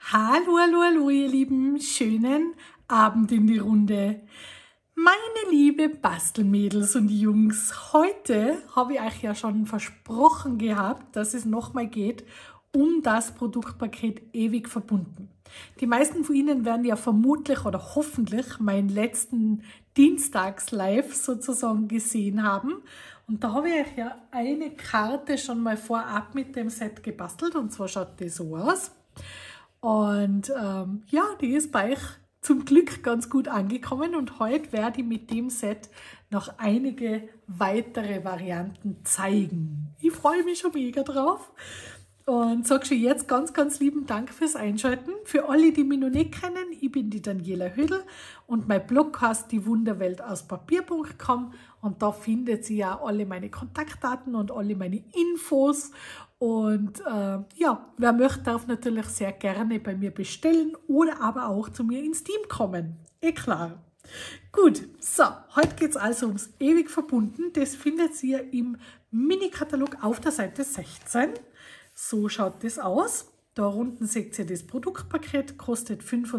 Hallo, hallo, hallo, ihr Lieben. Schönen Abend in die Runde. Meine liebe Bastelmädels und Jungs, heute habe ich euch ja schon versprochen gehabt, dass es nochmal geht um das Produktpaket Ewig verbunden. Die meisten von Ihnen werden ja vermutlich oder hoffentlich meinen letzten Dienstags-Live sozusagen gesehen haben. Und da habe ich euch ja eine Karte schon mal vorab mit dem Set gebastelt und zwar schaut die so aus. Und ja, die ist bei euch zum Glück ganz gut angekommen und heute werde ich mit dem Set noch einige weitere Varianten zeigen. Ich freue mich schon mega drauf und sage schon jetzt ganz, ganz lieben Dank fürs Einschalten. Für alle, die mich noch nicht kennen, ich bin die Daniela Hödel und mein Blog heißt diewunderweltauspapier.com und da findet ihr ja alle meine Kontaktdaten und alle meine Infos. Und ja, wer möchte, darf natürlich sehr gerne bei mir bestellen oder aber auch zu mir ins Team kommen. Klar. Gut, so, heute geht es also ums Ewig verbunden. Das findet ihr im Mini-Katalog auf der Seite 16. So schaut das aus. Da unten seht ihr das Produktpaket, kostet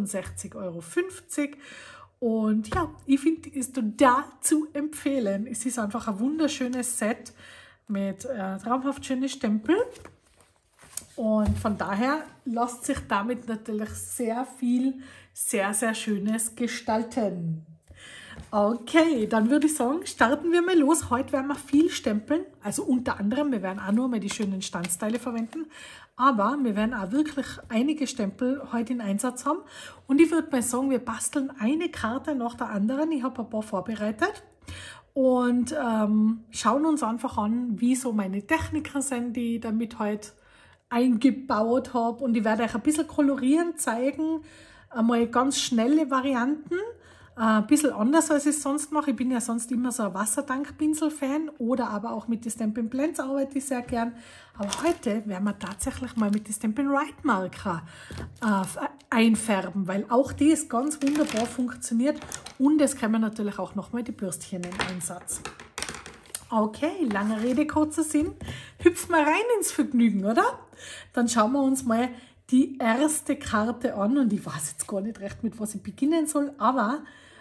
65,50 €. Und ja, ich finde, ist total zu empfehlen. Es ist einfach ein wunderschönes Set mit traumhaft schönen Stempel. Und von daher lässt sich damit natürlich sehr viel, sehr, sehr Schönes gestalten. Okay, dann würde ich sagen, starten wir mal los. Heute werden wir viel stempeln, also unter anderem, wir werden auch nur mal die schönen Standsteile verwenden, aber wir werden auch wirklich einige Stempel heute in Einsatz haben. Und ich würde mal sagen, wir basteln eine Karte nach der anderen. Ich habe ein paar vorbereitet. Und schauen uns einfach an, wie so meine Techniken sind, die ich damit heute eingebaut habe. Und ich werde euch ein bisschen kolorieren zeigen, einmal ganz schnelle Varianten, ein bisschen anders, als ich es sonst mache. Ich bin ja sonst immer so ein Wasserdankpinsel-Fan oder aber auch mit den Stampin' Blends arbeite ich sehr gern. Aber heute werden wir tatsächlich mal mit den Stampin' Right Marker einfärben, weil auch das ganz wunderbar funktioniert und es kommen natürlich auch nochmal die Bürstchen in Einsatz. Okay, lange Rede, kurzer Sinn. Hüpfen wir rein ins Vergnügen, oder? Dann schauen wir uns mal die erste Karte an und ich weiß jetzt gar nicht recht, mit was ich beginnen soll, aber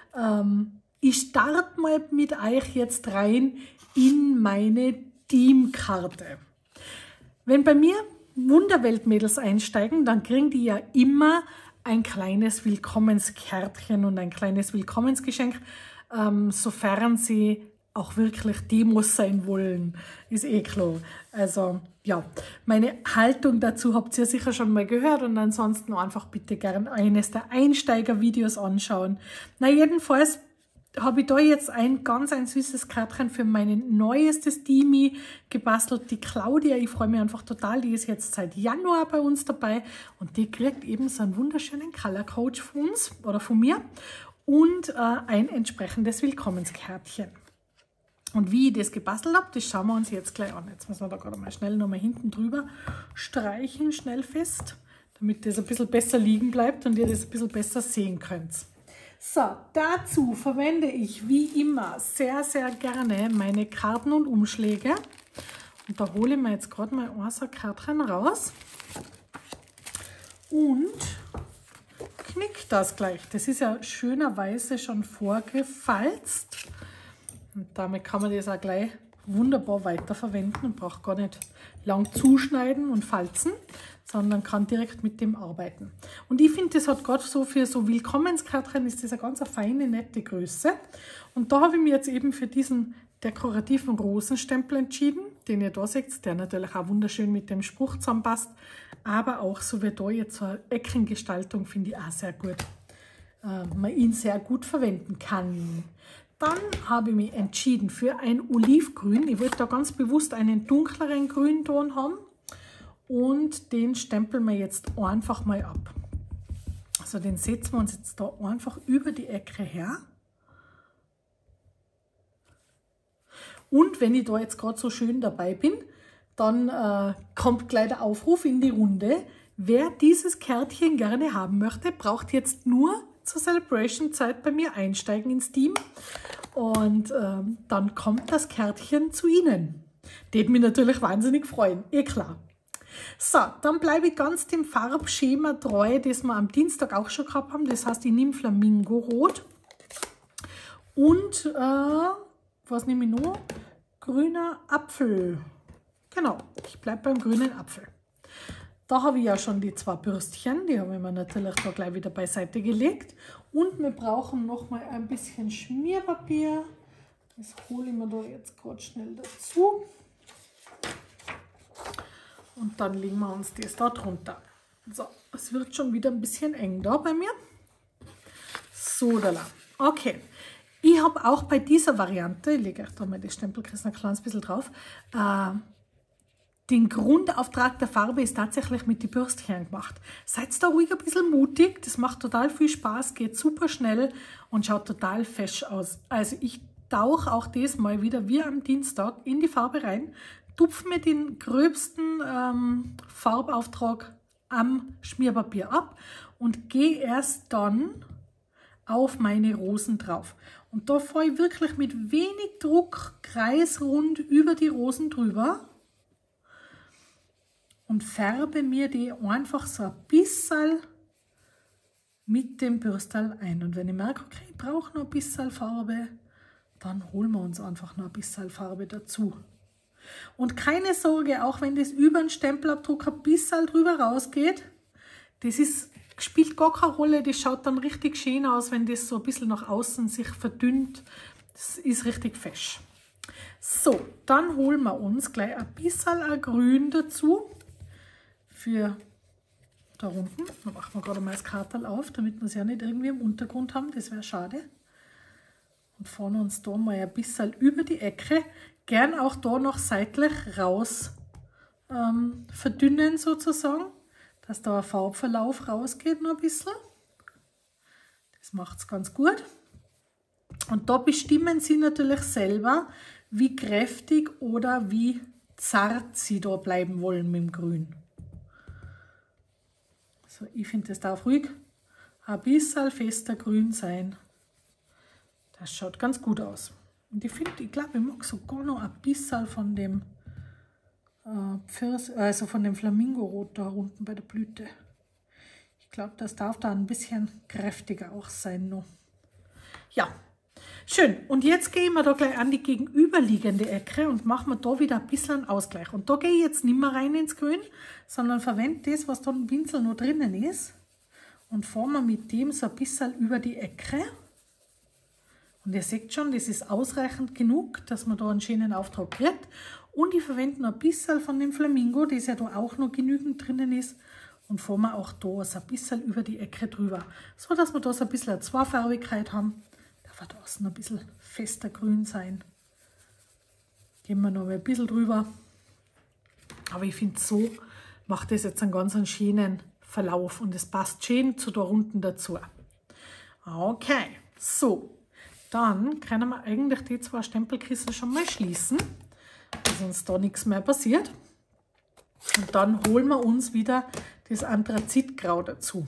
ich starte mal mit euch jetzt rein in meine Teamkarte. Wenn bei mir Wunderweltmädels einsteigen, dann kriegen die ja immer ein kleines Willkommenskärtchen und ein kleines Willkommensgeschenk, sofern sie auch wirklich Demos sein wollen, ist klar. Also ja, meine Haltung dazu habt ihr sicher schon mal gehört und ansonsten einfach bitte gern eines der Einsteiger-Videos anschauen. Na jedenfalls habe ich da jetzt ein süßes Kärtchen für mein neuestes Teamie gebastelt, die Claudia. Ich freue mich einfach total, die ist jetzt seit Januar bei uns dabei und die kriegt eben so einen wunderschönen Color Coach von uns oder von mir und ein entsprechendes Willkommenskärtchen. Und wie ich das gebastelt habe, das schauen wir uns jetzt gleich an. Jetzt müssen wir da gerade mal schnell nochmal hinten drüber streichen, schnell fest, damit das ein bisschen besser liegen bleibt und ihr das ein bisschen besser sehen könnt. So, dazu verwende ich wie immer sehr, sehr gerne meine Karten und Umschläge. Und da hole ich mir jetzt gerade mal ein so Kärtchen raus und knick das gleich. Das ist ja schönerweise schon vorgefalzt. Und damit kann man das auch gleich wunderbar weiterverwenden und braucht gar nicht lang zuschneiden und falzen, sondern kann direkt mit dem arbeiten. Und ich finde, das hat gerade so für so Willkommenskärtchen ist das eine ganz feine, nette Größe. Und da habe ich mich jetzt eben für diesen dekorativen Rosenstempel entschieden, den ihr da seht, der natürlich auch wunderschön mit dem Spruch zusammenpasst, aber auch so wie da jetzt so eine Eckengestaltung finde ich auch sehr gut, man ihn sehr gut verwenden kann. Dann habe ich mich entschieden für ein Olivgrün. Ich wollte da ganz bewusst einen dunkleren Grünton haben und den stempeln wir jetzt einfach mal ab. Also den setzen wir uns jetzt da einfach über die Ecke her. Und wenn ich da jetzt gerade so schön dabei bin, dann kommt gleich der Aufruf in die Runde. Wer dieses Kärtchen gerne haben möchte, braucht jetzt nur zur Celebration-Zeit bei mir einsteigen ins Team und dann kommt das Kärtchen zu Ihnen. Das würde mich natürlich wahnsinnig freuen, klar. So, dann bleibe ich ganz dem Farbschema treu, das wir am Dienstag auch schon gehabt haben. Das heißt, ich nehme Flamingo-Rot. Und, was nehme ich noch? Grüner Apfel. Genau, ich bleibe beim grünen Apfel. Da habe ich ja schon die 2 Bürstchen, die habe ich mir natürlich da gleich wieder beiseite gelegt. Und wir brauchen noch mal ein bisschen Schmierpapier. Das hole ich mir da jetzt gerade schnell dazu. Und dann legen wir uns das da drunter. So, es wird schon wieder ein bisschen eng da bei mir. So, da. Okay. Ich habe auch bei dieser Variante, ich lege euch da mal die Stempelkreis ein kleines bisschen drauf, den Grundauftrag der Farbe ist tatsächlich mit den Bürstchen gemacht. Seid da ruhig ein bisschen mutig, das macht total viel Spaß, geht super schnell und schaut total fesch aus. Also ich tauche auch das mal wieder wie am Dienstag in die Farbe rein, tupfe mir den gröbsten Farbauftrag am Schmierpapier ab und gehe erst dann auf meine Rosen drauf. Und da fahre ich wirklich mit wenig Druck kreisrund über die Rosen drüber und färbe mir die einfach so ein bisschen mit dem Bürstel ein. Und wenn ich merke, okay, ich brauche noch ein bisschen Farbe, dann holen wir uns einfach noch ein bisschen Farbe dazu. Und keine Sorge, auch wenn das über den Stempelabdruck ein bisschen drüber rausgeht, das spielt gar keine Rolle, das schaut dann richtig schön aus, wenn das so ein bisschen nach außen sich verdünnt. Das ist richtig fesch. So, dann holen wir uns gleich ein bisschen Grün dazu. Für da unten. Dann machen wir gerade mal das Kartal auf, damit wir es ja nicht irgendwie im Untergrund haben, das wäre schade. Und fahren uns da mal ein bisschen über die Ecke, gern auch da noch seitlich raus verdünnen sozusagen, dass da ein Farbverlauf rausgeht noch ein bisschen. Das macht es ganz gut. Und da bestimmen Sie natürlich selber, wie kräftig oder wie zart Sie da bleiben wollen mit dem Grün. So, ich finde, das darf ruhig ein bisschen fester grün sein. Das schaut ganz gut aus. Und ich glaube, ich mag sogar noch ein bisschen von dem von dem Flamingo-Rot da unten bei der Blüte. Ich glaube, das darf da ein bisschen kräftiger auch sein noch. Ja, schön. Und jetzt gehen wir da gleich an die gegenüberliegende Ecke und machen wir da wieder ein bisschen einen Ausgleich. Und da gehe ich jetzt nicht mehr rein ins Grün, sondern verwende das, was da im Pinsel noch drinnen ist. Und fahren wir mit dem so ein bisschen über die Ecke. Und ihr seht schon, das ist ausreichend genug, dass man da einen schönen Auftrag kriegt. Und ich verwende noch ein bisschen von dem Flamingo, das ja da auch noch genügend drinnen ist. Und fahren wir auch da so ein bisschen über die Ecke drüber. So, dass wir da so ein bisschen eine Zweifarbigkeit haben. Da wird außen ein bisschen fester grün sein. Gehen wir noch mal ein bisschen drüber. Aber ich finde, so macht das jetzt einen ganz schönen Verlauf. Und es passt schön zu da unten dazu. Okay, so. Dann können wir eigentlich die 2 Stempelkisten schon mal schließen, dass uns da nichts mehr passiert. Und dann holen wir uns wieder das Anthrazitgrau dazu.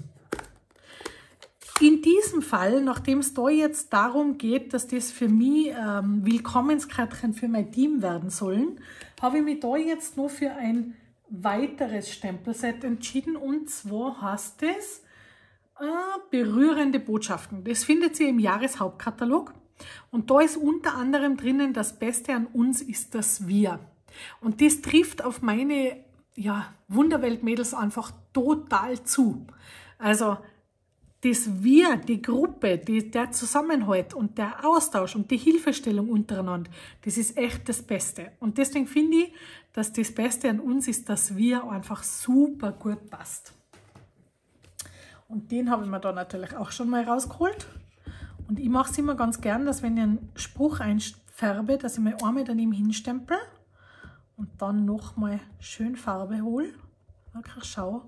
In diesem Fall, nachdem es da jetzt darum geht, dass das für mich Willkommenskärtchen für mein Team werden sollen, habe ich mich da jetzt noch für ein weiteres Stempelset entschieden. Und zwar heißt es berührende Botschaften. Das findet ihr im Jahreshauptkatalog. Und da ist unter anderem drinnen, das Beste an uns ist das Wir. Und das trifft auf meine Wunderwelt-Mädels einfach total zu. Also das Wir, die Gruppe, der Zusammenhalt und der Austausch und die Hilfestellung untereinander, das ist echt das Beste. Und deswegen finde ich, dass das Beste an uns ist, dass Wir einfach super gut passt. Und den habe ich mir da natürlich auch schon mal rausgeholt. Und ich mache es immer ganz gern, dass wenn ich einen Spruch einfärbe, dass ich mir einmal daneben hinstempel und dann nochmal schön Farbe hole. Wirklich schaue,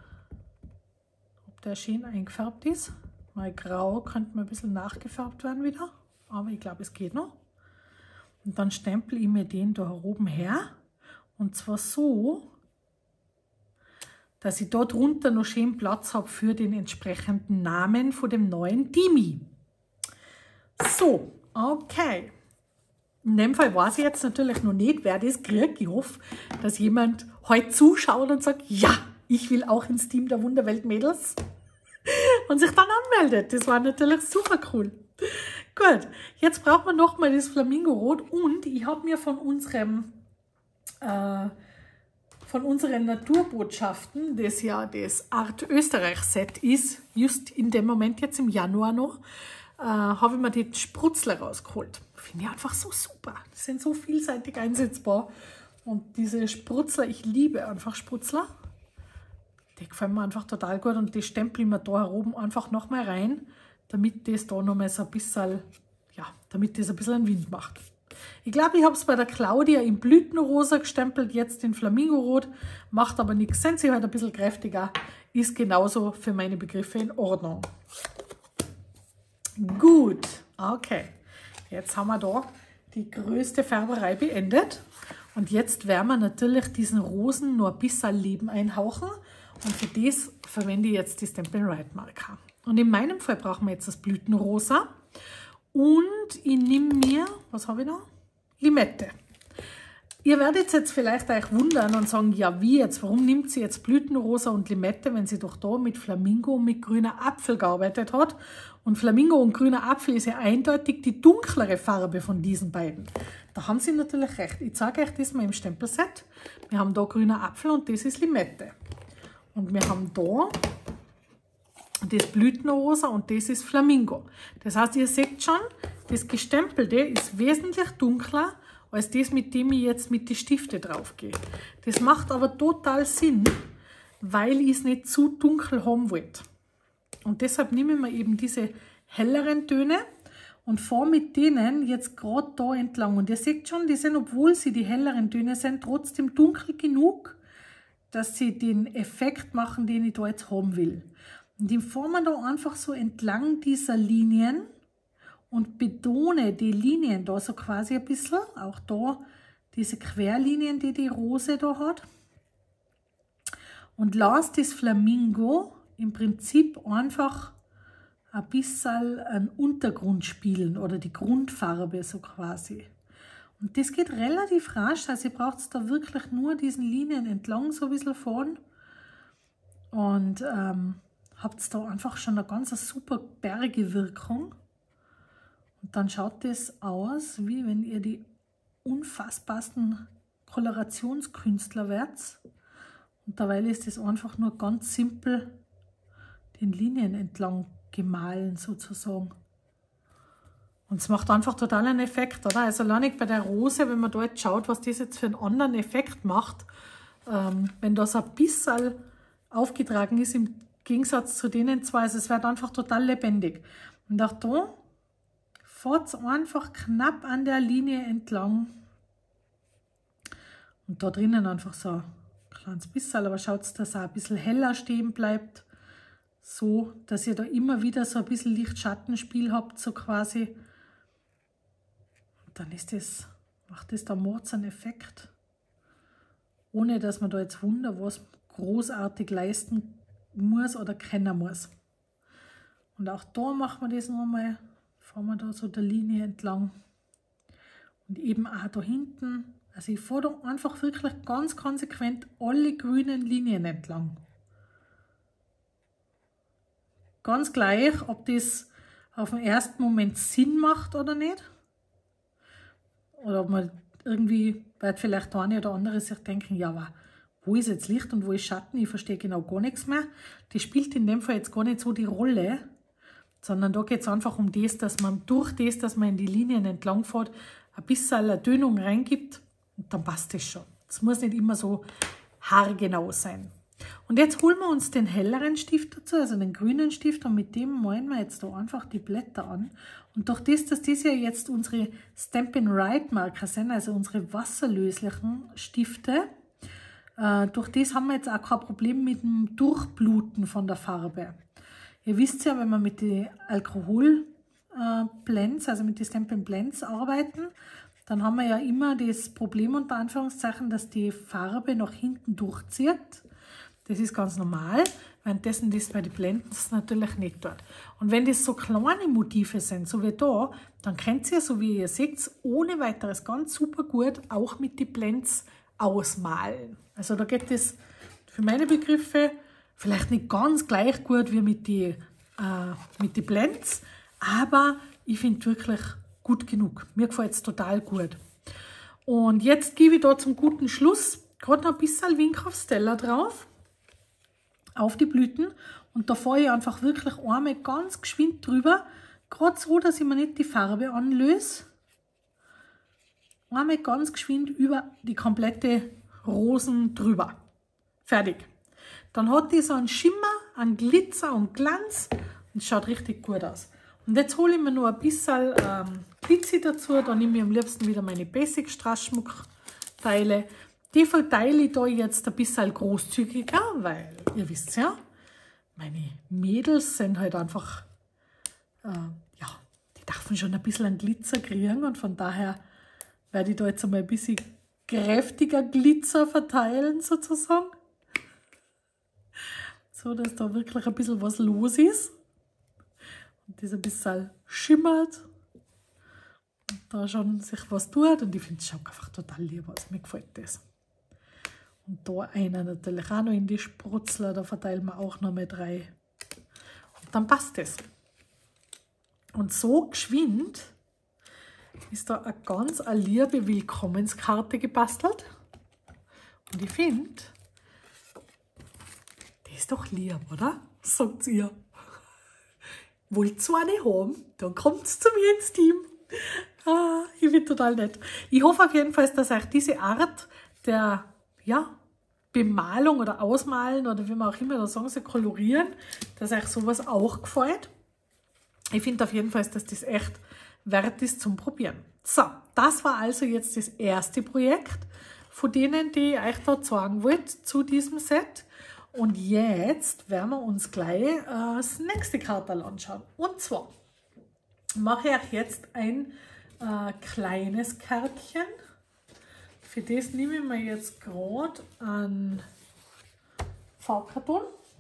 ob der schön eingefärbt ist. Mal grau könnte mal ein bisschen nachgefärbt werden wieder, aber ich glaube, es geht noch. Und dann stempel ich mir den da oben her. Und zwar so, dass ich da drunter noch schön Platz habe für den entsprechenden Namen von dem neuen Teamie. So, okay. In dem Fall weiß ich jetzt natürlich noch nicht, wer das kriegt. Ich hoffe, dass jemand heute zuschaut und sagt, ja, ich will auch ins Team der Wunderwelt-Mädels und sich dann anmeldet. Das war natürlich super cool. Gut, jetzt braucht man nochmal das Flamingo-Rot und ich habe mir von unseren Naturbotschaften, das ja das Art Österreich-Set ist, just in dem Moment jetzt im Januar noch, habe ich mir die Sprutzler rausgeholt. Finde ich einfach so super. Die sind so vielseitig einsetzbar. Und diese Sprutzler, ich liebe einfach Sprutzler. Die gefallen mir einfach total gut und die stempel ich mir da oben einfach nochmal rein, damit das da nochmal so ein bisschen, ja, damit das ein bisschen einen Wind macht. Ich glaube, ich habe es bei der Claudia in Blütenrosa gestempelt, jetzt in Flamingorot, macht aber nichts. Sind sie halt ein bisschen kräftiger, ist genauso für meine Begriffe in Ordnung. Gut, okay. Jetzt haben wir da die größte Färberei beendet. Und jetzt werden wir natürlich diesen Rosen nur ein bisschen Leben einhauchen. Und für das verwende ich jetzt die Stampin' Rite Marker. Und in meinem Fall brauchen wir jetzt das Blütenrosa. Und ich nehme mir, was habe ich noch? Limette. Ihr werdet jetzt vielleicht euch wundern und sagen, ja wie jetzt, warum nimmt sie jetzt Blütenrosa und Limette, wenn sie doch da mit Flamingo und mit grüner Apfel gearbeitet hat. Und Flamingo und grüner Apfel ist ja eindeutig die dunklere Farbe von diesen beiden. Da haben sie natürlich recht. Ich zeige euch das mal im Stempelset. Wir haben da grüner Apfel und das ist Limette. Und wir haben da das Blütenrosa und das ist Flamingo. Das heißt, ihr seht schon, das Gestempelte ist wesentlich dunkler als das, mit dem ich jetzt mit den Stiften drauf gehe. Das macht aber total Sinn, weil ich es nicht zu dunkel haben wollte. Und deshalb nehme ich mir eben diese helleren Töne und fahre mit denen jetzt gerade da entlang. Und ihr seht schon, die sind, obwohl sie die helleren Töne sind, trotzdem dunkel genug, dass sie den Effekt machen, den ich da jetzt haben will. Und den fahren wir da einfach so entlang dieser Linien und betone die Linien da so quasi ein bisschen. Auch da diese Querlinien, die die Rose da hat. Und lasse das Flamingo im Prinzip einfach ein bisschen einen Untergrund spielen oder die Grundfarbe so quasi. Und das geht relativ rasch, also ihr braucht da wirklich nur diesen Linien entlang so ein bisschen fahren. Und habt da einfach schon eine ganz super bergige Wirkung. Und dann schaut das aus, wie wenn ihr die unfassbarsten Kolorationskünstler werdet. Und dabei ist das einfach nur ganz simpel den Linien entlang gemahlen sozusagen. Und es macht einfach total einen Effekt, oder? Also allein bei der Rose, wenn man da jetzt schaut, was das jetzt für einen anderen Effekt macht, wenn das ein bisschen aufgetragen ist im Gegensatz zu denen zwei, also es wird einfach total lebendig. Und auch da fahrt es einfach knapp an der Linie entlang und da drinnen einfach so ein kleines bisschen, aber schaut, dass es auch ein bisschen heller stehen bleibt, so, dass ihr da immer wieder so ein bisschen Licht-Schattenspiel habt, so quasi. Und dann ist das, macht das da Mords einen Effekt, ohne dass man da jetzt was großartig leisten muss oder kennen muss. Und auch da machen wir das nochmal, fahren wir da so der Linie entlang. Und eben auch da hinten, also ich fahre da einfach wirklich ganz konsequent alle grünen Linien entlang. Ganz gleich, ob das auf den ersten Moment Sinn macht oder nicht. Oder ob man irgendwie, weil vielleicht der eine oder andere sich denken, ja, aber wo ist jetzt Licht und wo ist Schatten? Ich verstehe genau gar nichts mehr. Das spielt in dem Fall jetzt gar nicht so die Rolle, sondern da geht es einfach um das, dass man durch das, dass man in die Linien entlang fährt, ein bisschen eine Tönung reingibt und dann passt das schon. Es muss nicht immer so haargenau sein. Und jetzt holen wir uns den helleren Stift dazu, also den grünen Stift, und mit dem malen wir jetzt da einfach die Blätter an. Und durch das, dass das ja jetzt unsere Stampin' Rite Marker sind, also unsere wasserlöslichen Stifte, durch das haben wir jetzt auch kein Problem mit dem Durchbluten von der Farbe. Ihr wisst ja, wenn wir mit den Alkoholblends, also mit den Stampin' Blends arbeiten, dann haben wir ja immer das Problem unter Anführungszeichen, dass die Farbe nach hinten durchzieht. Das ist ganz normal, währenddessen das bei den Blenden natürlich nicht tut. Und wenn das so kleine Motive sind, so wie da, dann könnt ihr, so wie ihr seht, ohne weiteres ganz super gut auch mit den Blends ausmalen. Also da geht es für meine Begriffe vielleicht nicht ganz gleich gut wie mit die Blends, aber ich finde wirklich gut genug. Mir gefällt es total gut. Und jetzt gebe ich da zum guten Schluss gerade noch ein bisschen Wink aufs Teller drauf, auf die Blüten. Und da fahre ich einfach wirklich einmal ganz geschwind drüber, gerade so, dass ich mir nicht die Farbe anlöse. Einmal ganz geschwind über die komplette Rosen drüber. Fertig. Dann hat die so einen Schimmer, einen Glitzer und Glanz und schaut richtig gut aus. Und jetzt hole ich mir noch ein bisschen Glitzy dazu. Da nehme ich am liebsten wieder meine Basic Strassschmuckteile. Die verteile ich da jetzt ein bisschen großzügiger, weil ihr wisst ja, meine Mädels sind halt einfach, ja, die dürfen schon ein bisschen einen Glitzer kriegen und von daher werde ich da jetzt einmal ein bisschen kräftiger Glitzer verteilen sozusagen. So, dass da wirklich ein bisschen was los ist. Und das ein bisschen schimmert. Und da schon sich was tut. Und ich finde, es schaut einfach total lieb aus. Mir gefällt das. Und da einer natürlich auch noch in die Sprutzler. Da verteilen wir auch noch mal 3. Und dann passt das. Und so geschwind ist da eine ganz liebe Willkommenskarte gebastelt. Und ich finde, das ist doch lieb, oder? Sagt ihr. Wollt ihr eine haben? Dann kommt zu mir ins Team. Ich finde total nett. Ich hoffe auf jeden Fall, dass euch diese Art der Bemalung oder Ausmalen oder wie man auch immer da sagen soll, kolorieren, dass euch sowas auch gefällt. Ich finde auf jeden Fall, dass das echt wert ist zum Probieren. So, das war also jetzt das erste Projekt von denen, die ich euch da zeigen wollte zu diesem Set. Und jetzt werden wir uns gleich das nächste Kartal anschauen. Und zwar mache ich euch jetzt ein kleines Kärtchen. Für das nehme ich mir jetzt gerade einen Farbkarton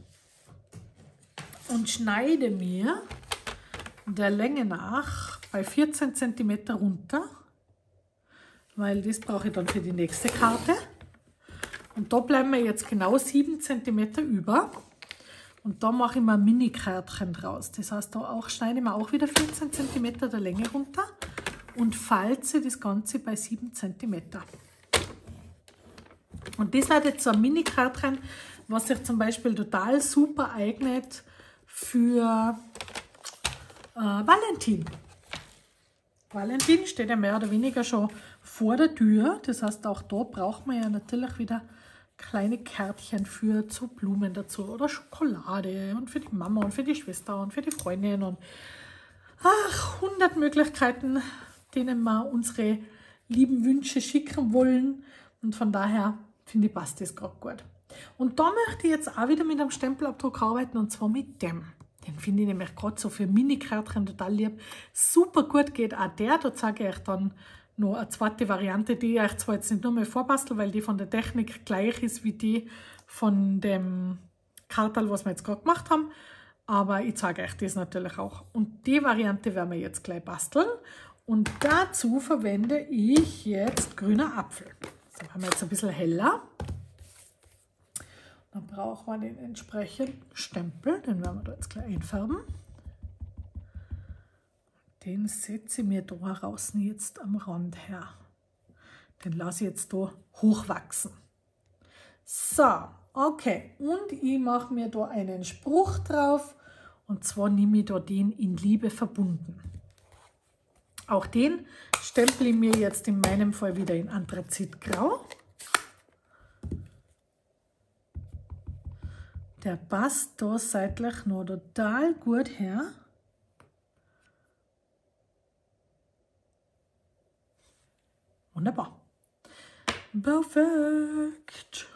und schneide mir der Länge nach bei 14 cm runter, weil das brauche ich dann für die nächste Karte. Und da bleiben wir jetzt genau 7 cm über. Und da mache ich mir ein Mini-Kärtchen draus. Das heißt, da auch schneide ich mir auch wieder 14 cm der Länge runter und falze das Ganze bei 7 cm. Und das wird jetzt so ein Mini-Kärtchen, was sich zum Beispiel total super eignet für Valentin. Valentin steht ja mehr oder weniger schon vor der Tür. Das heißt, auch da braucht man ja natürlich wieder kleine Kärtchen für zu Blumen dazu oder Schokolade und für die Mama und für die Schwester und für die Freundin und 100 Möglichkeiten, denen wir unsere lieben Wünsche schicken wollen. Und von daher finde ich, passt das gerade gut. Und da möchte ich jetzt auch wieder mit einem Stempelabdruck arbeiten und zwar mit dem. Den finde ich nämlich gerade so für Mini-Kärtchen total lieb. Super gut geht auch der. Da zeige ich euch dann noch eine zweite Variante, die ich euch zwar jetzt nicht nur mehr vorbastel, weil die von der Technik gleich ist wie die von dem Kartal, was wir jetzt gerade gemacht haben. Aber ich zeige euch das natürlich auch. Und die Variante werden wir jetzt gleich basteln. Und dazu verwende ich jetzt grüner Apfel. So haben wir jetzt ein bisschen heller. Dann brauchen wir den entsprechenden Stempel. Den werden wir da jetzt gleich einfärben. Den setze ich mir da draußen jetzt am Rand her. Den lasse ich jetzt da hochwachsen. So, okay. Und ich mache mir da einen Spruch drauf. Und zwar nehme ich da den in Liebe verbunden. Auch den stempel ich mir jetzt in meinem Fall wieder in Anthrazitgrau. Der passt da seitlich noch total gut her. Wunderbar. Perfekt.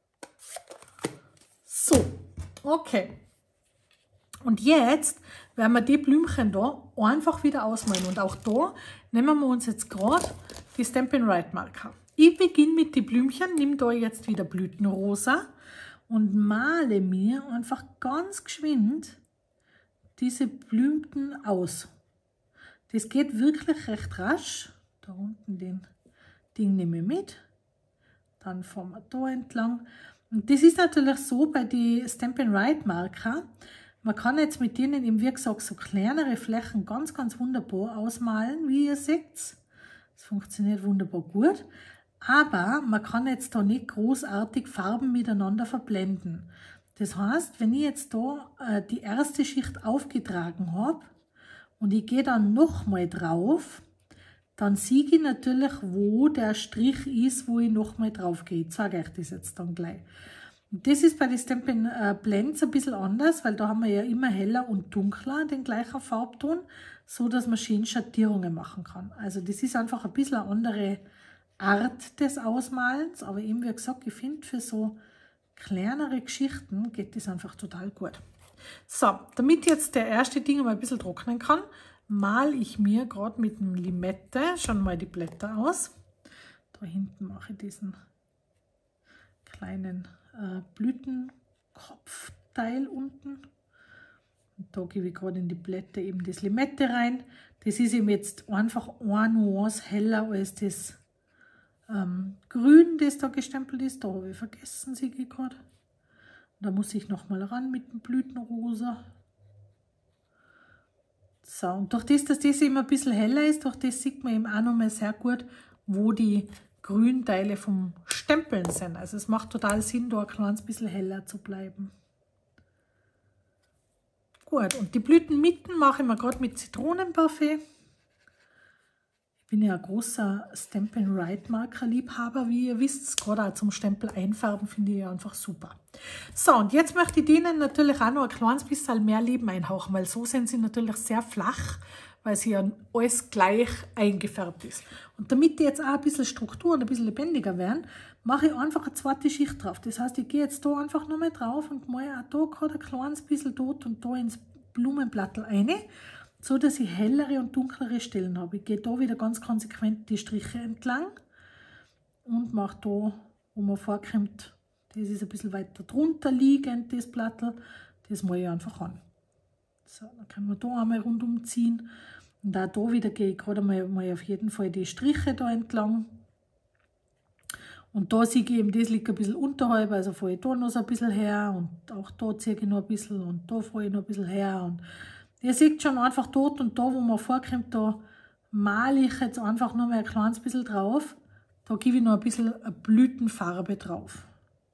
So, okay. Und jetzt werden wir die Blümchen da einfach wieder ausmalen. Und auch da nehmen wir uns jetzt gerade die Stampin' Right Marker. Ich beginne mit den Blümchen, nehme da jetzt wieder Blütenrosa und male mir einfach ganz geschwind diese Blümchen aus. Das geht wirklich recht rasch. Da unten den Ding nehme ich mit. Dann fahren wir da entlang. Und das ist natürlich so bei den Stampin' Rite Marker. Man kann jetzt mit denen eben, wie gesagt, so kleinere Flächen ganz, ganz wunderbar ausmalen, wie ihr seht. Das funktioniert wunderbar gut. Aber man kann jetzt da nicht großartig Farben miteinander verblenden. Das heißt, wenn ich jetzt da die erste Schicht aufgetragen habe und ich gehe dann nochmal drauf, dann sehe ich natürlich, wo der Strich ist, wo ich nochmal drauf gehe. Ich zeige euch das jetzt dann gleich. Und das ist bei den Stampin' Blends ein bisschen anders, weil da haben wir ja immer heller und dunkler den gleichen Farbton, so dass man schön Schattierungen machen kann. Also das ist einfach ein bisschen eine andere Art des Ausmalens, aber eben wie gesagt, ich finde für so kleinere Geschichten geht das einfach total gut. So, damit jetzt der erste Ding mal ein bisschen trocknen kann, male ich mir gerade mit dem Limette schon mal die Blätter aus. Da hinten mache ich diesen kleinen Blütenkopfteil unten. Und da gebe ich gerade in die Blätter eben das Limette rein. Das ist eben jetzt einfach eine Nuance heller als das Grün, das da gestempelt ist. Da habe ich vergessen, sehe ich gerade. Da muss ich nochmal ran mit dem Blütenrosa. So, und durch das, dass das eben ein bisschen heller ist, durch das sieht man eben auch nochmal sehr gut, wo die Grünteile vom Stempeln sind. Also es macht total Sinn, da ein kleines bisschen heller zu bleiben. Gut, und die Blütenmitten mache ich mir gerade mit Zitronenparfait. Ich bin ja ein großer Stampin' Rite Marker Liebhaber, wie ihr wisst. Gerade auch zum Stempel einfärben finde ich einfach super. So, und jetzt möchte ich denen natürlich auch noch ein kleines bisschen mehr Leben einhauchen, weil so sind sie natürlich sehr flach, weil sie ja alles gleich eingefärbt ist. Und damit die jetzt auch ein bisschen Struktur und ein bisschen lebendiger werden, mache ich einfach eine zweite Schicht drauf. Das heißt, ich gehe jetzt da einfach nochmal drauf und male auch da gerade ein kleines bisschen dort und da ins Blumenblattel rein, so dass ich hellere und dunklere Stellen habe. Ich gehe da wieder ganz konsequent die Striche entlang und mache da, wo man vorkommt, das ist ein bisschen weiter drunter liegend, das Blattel, das male ich einfach an. So, dann können wir da einmal rundum ziehen. Und auch da wieder gehe ich gerade mal auf jeden Fall die Striche da entlang. Und da sehe ich eben, das liegt ein bisschen unterhalb, also fahre ich da noch so ein bisschen her und auch da ziehe ich noch ein bisschen und da fahre ich noch ein bisschen her. Und ihr seht schon einfach dort und da, wo man vorkommt, da male ich jetzt einfach noch mal ein kleines bisschen drauf. Da gebe ich noch ein bisschen eine Blütenfarbe drauf.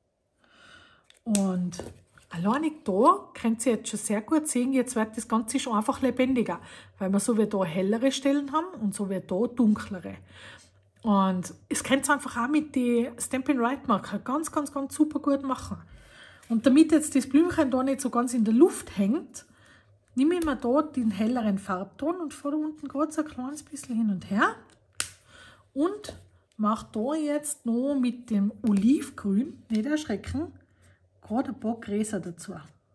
Und alleinig da könnt ihr jetzt schon sehr gut sehen, jetzt wird das Ganze schon einfach lebendiger, weil wir so wie da hellere Stellen haben und so wie da dunklere. Und es könnt ihr einfach auch mit den Stampin' Rite Marker ganz, ganz, ganz super gut machen. Und damit jetzt das Blümchen da nicht so ganz in der Luft hängt, nehme ich mir da den helleren Farbton und fahre da unten gerade so ein kleines bisschen hin und her und mache da jetzt noch mit dem Olivgrün, nicht erschrecken, gerade ein paar Gräser dazu.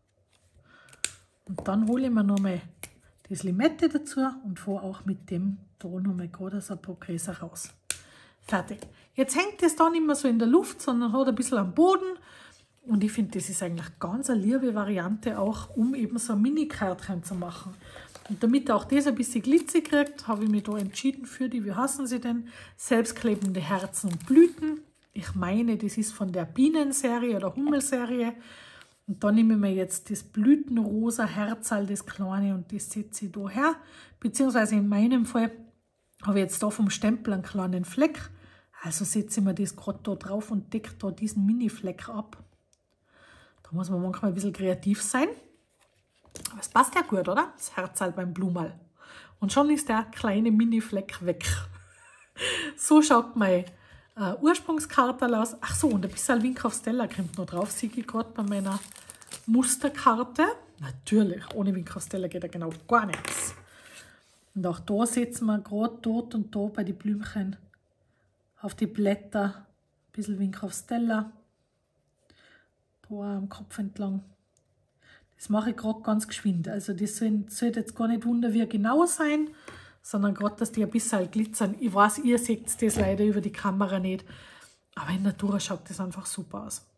Und dann hole ich mir nochmal das Limette dazu und fahre auch mit dem da nochmal gerade so ein paar Gräser raus. Fertig. Jetzt hängt das da nicht mehr so in der Luft, sondern hat ein bisschen am Boden. Und ich finde, das ist eigentlich ganz eine liebe Variante auch, um eben so ein Mini-Kärtchen zu machen. Und damit auch das ein bisschen Glitzer kriegt, habe ich mich da entschieden für die, wie heißen sie denn, selbstklebende Herzen und Blüten. Ich meine, das ist von der Bienenserie oder Hummelserie. Und da nehme ich mir jetzt das Blütenrosa Herzal, das kleine, und das setze ich da her. Beziehungsweise in meinem Fall habe ich jetzt da vom Stempel einen kleinen Fleck. Also setze ich mir das gerade da drauf und decke da diesen Mini-Fleck ab. Da muss man manchmal ein bisschen kreativ sein. Aber es passt ja gut, oder? Das Herzal beim Blumerl. Und schon ist der kleine Mini-Fleck weg. So schaut mein Ursprungskarte aus. Ach so, und ein bisschen Wink of Stella kommt noch drauf. Sehe ich gerade bei meiner Musterkarte. Natürlich, ohne Wink of Stella geht ja genau gar nichts. Und auch da setzen wir gerade dort und da bei den Blümchen auf die Blätter ein bisschen Wink of Stella. Da am Kopf entlang. Das mache ich gerade ganz geschwind. Also das sollte jetzt gar nicht wunder wie genau sein, sondern gerade, dass die ein bisschen glitzern. Ich weiß, ihr seht das leider über die Kamera nicht, aber in Natura schaut das einfach super aus.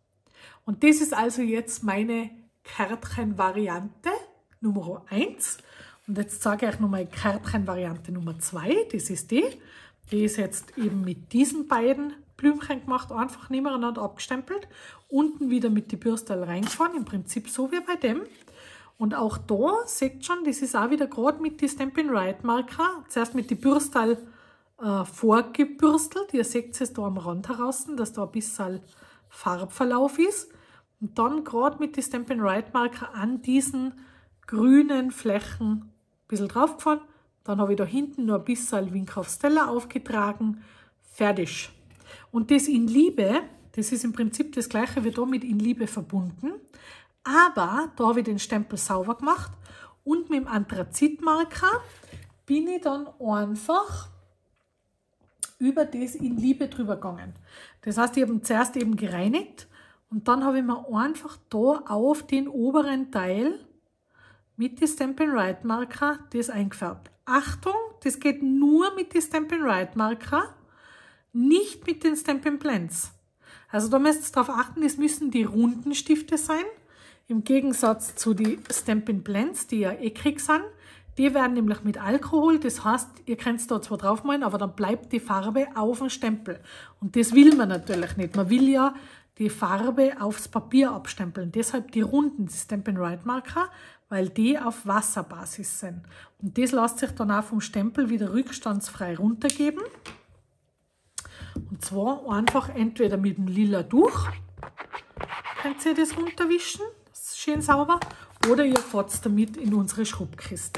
Und das ist also jetzt meine Kärtchen-Variante Nummer 1. Und jetzt zeige ich euch nochmal Kärtchen-Variante Nummer 2. Das ist die. Die ist jetzt eben mit diesen beiden Blümchen gemacht, einfach nebeneinander abgestempelt. Unten wieder mit die Bürstel reingefahren, im Prinzip so wie bei dem. Und auch da, seht ihr schon, das ist auch wieder gerade mit die Stampin' Right Marker. Zuerst mit die Bürstel vorgebürstelt. Ihr seht es da am Rand heraus, dass da ein bisschen Farbverlauf ist. Und dann gerade mit die Stampin' Right Marker an diesen grünen Flächen ein bisschen draufgefahren. Dann habe ich da hinten noch ein bisschen Wink auf Stella aufgetragen. Fertig. Und das in Liebe, das ist im Prinzip das gleiche wie da mit in Liebe verbunden. Aber da habe ich den Stempel sauber gemacht und mit dem Anthrazitmarker bin ich dann einfach über das in Liebe drüber gegangen. Das heißt, ich habe ihn zuerst eben gereinigt und dann habe ich mir einfach da auf den oberen Teil mit dem Stampin' Right Marker das eingefärbt. Achtung, das geht nur mit dem Stampin' Right Marker, nicht mit den Stampin' Blends. Also da müsst ihr darauf achten, es müssen die runden Stifte sein. Im Gegensatz zu den Stampin' Blends, die ja eckrig sind. Die werden nämlich mit Alkohol, das heißt, ihr könnt es da zwar draufmalen, aber dann bleibt die Farbe auf dem Stempel. Und das will man natürlich nicht. Man will ja die Farbe aufs Papier abstempeln. Deshalb die runden Stampin' Right Marker, weil die auf Wasserbasis sind. Und das lässt sich dann auch vom Stempel wieder rückstandsfrei runtergeben. Und zwar einfach entweder mit dem lila Tuch, könnt ihr das runterwischen, das ist schön sauber, oder ihr fahrt es damit in unsere Schrubbkiste.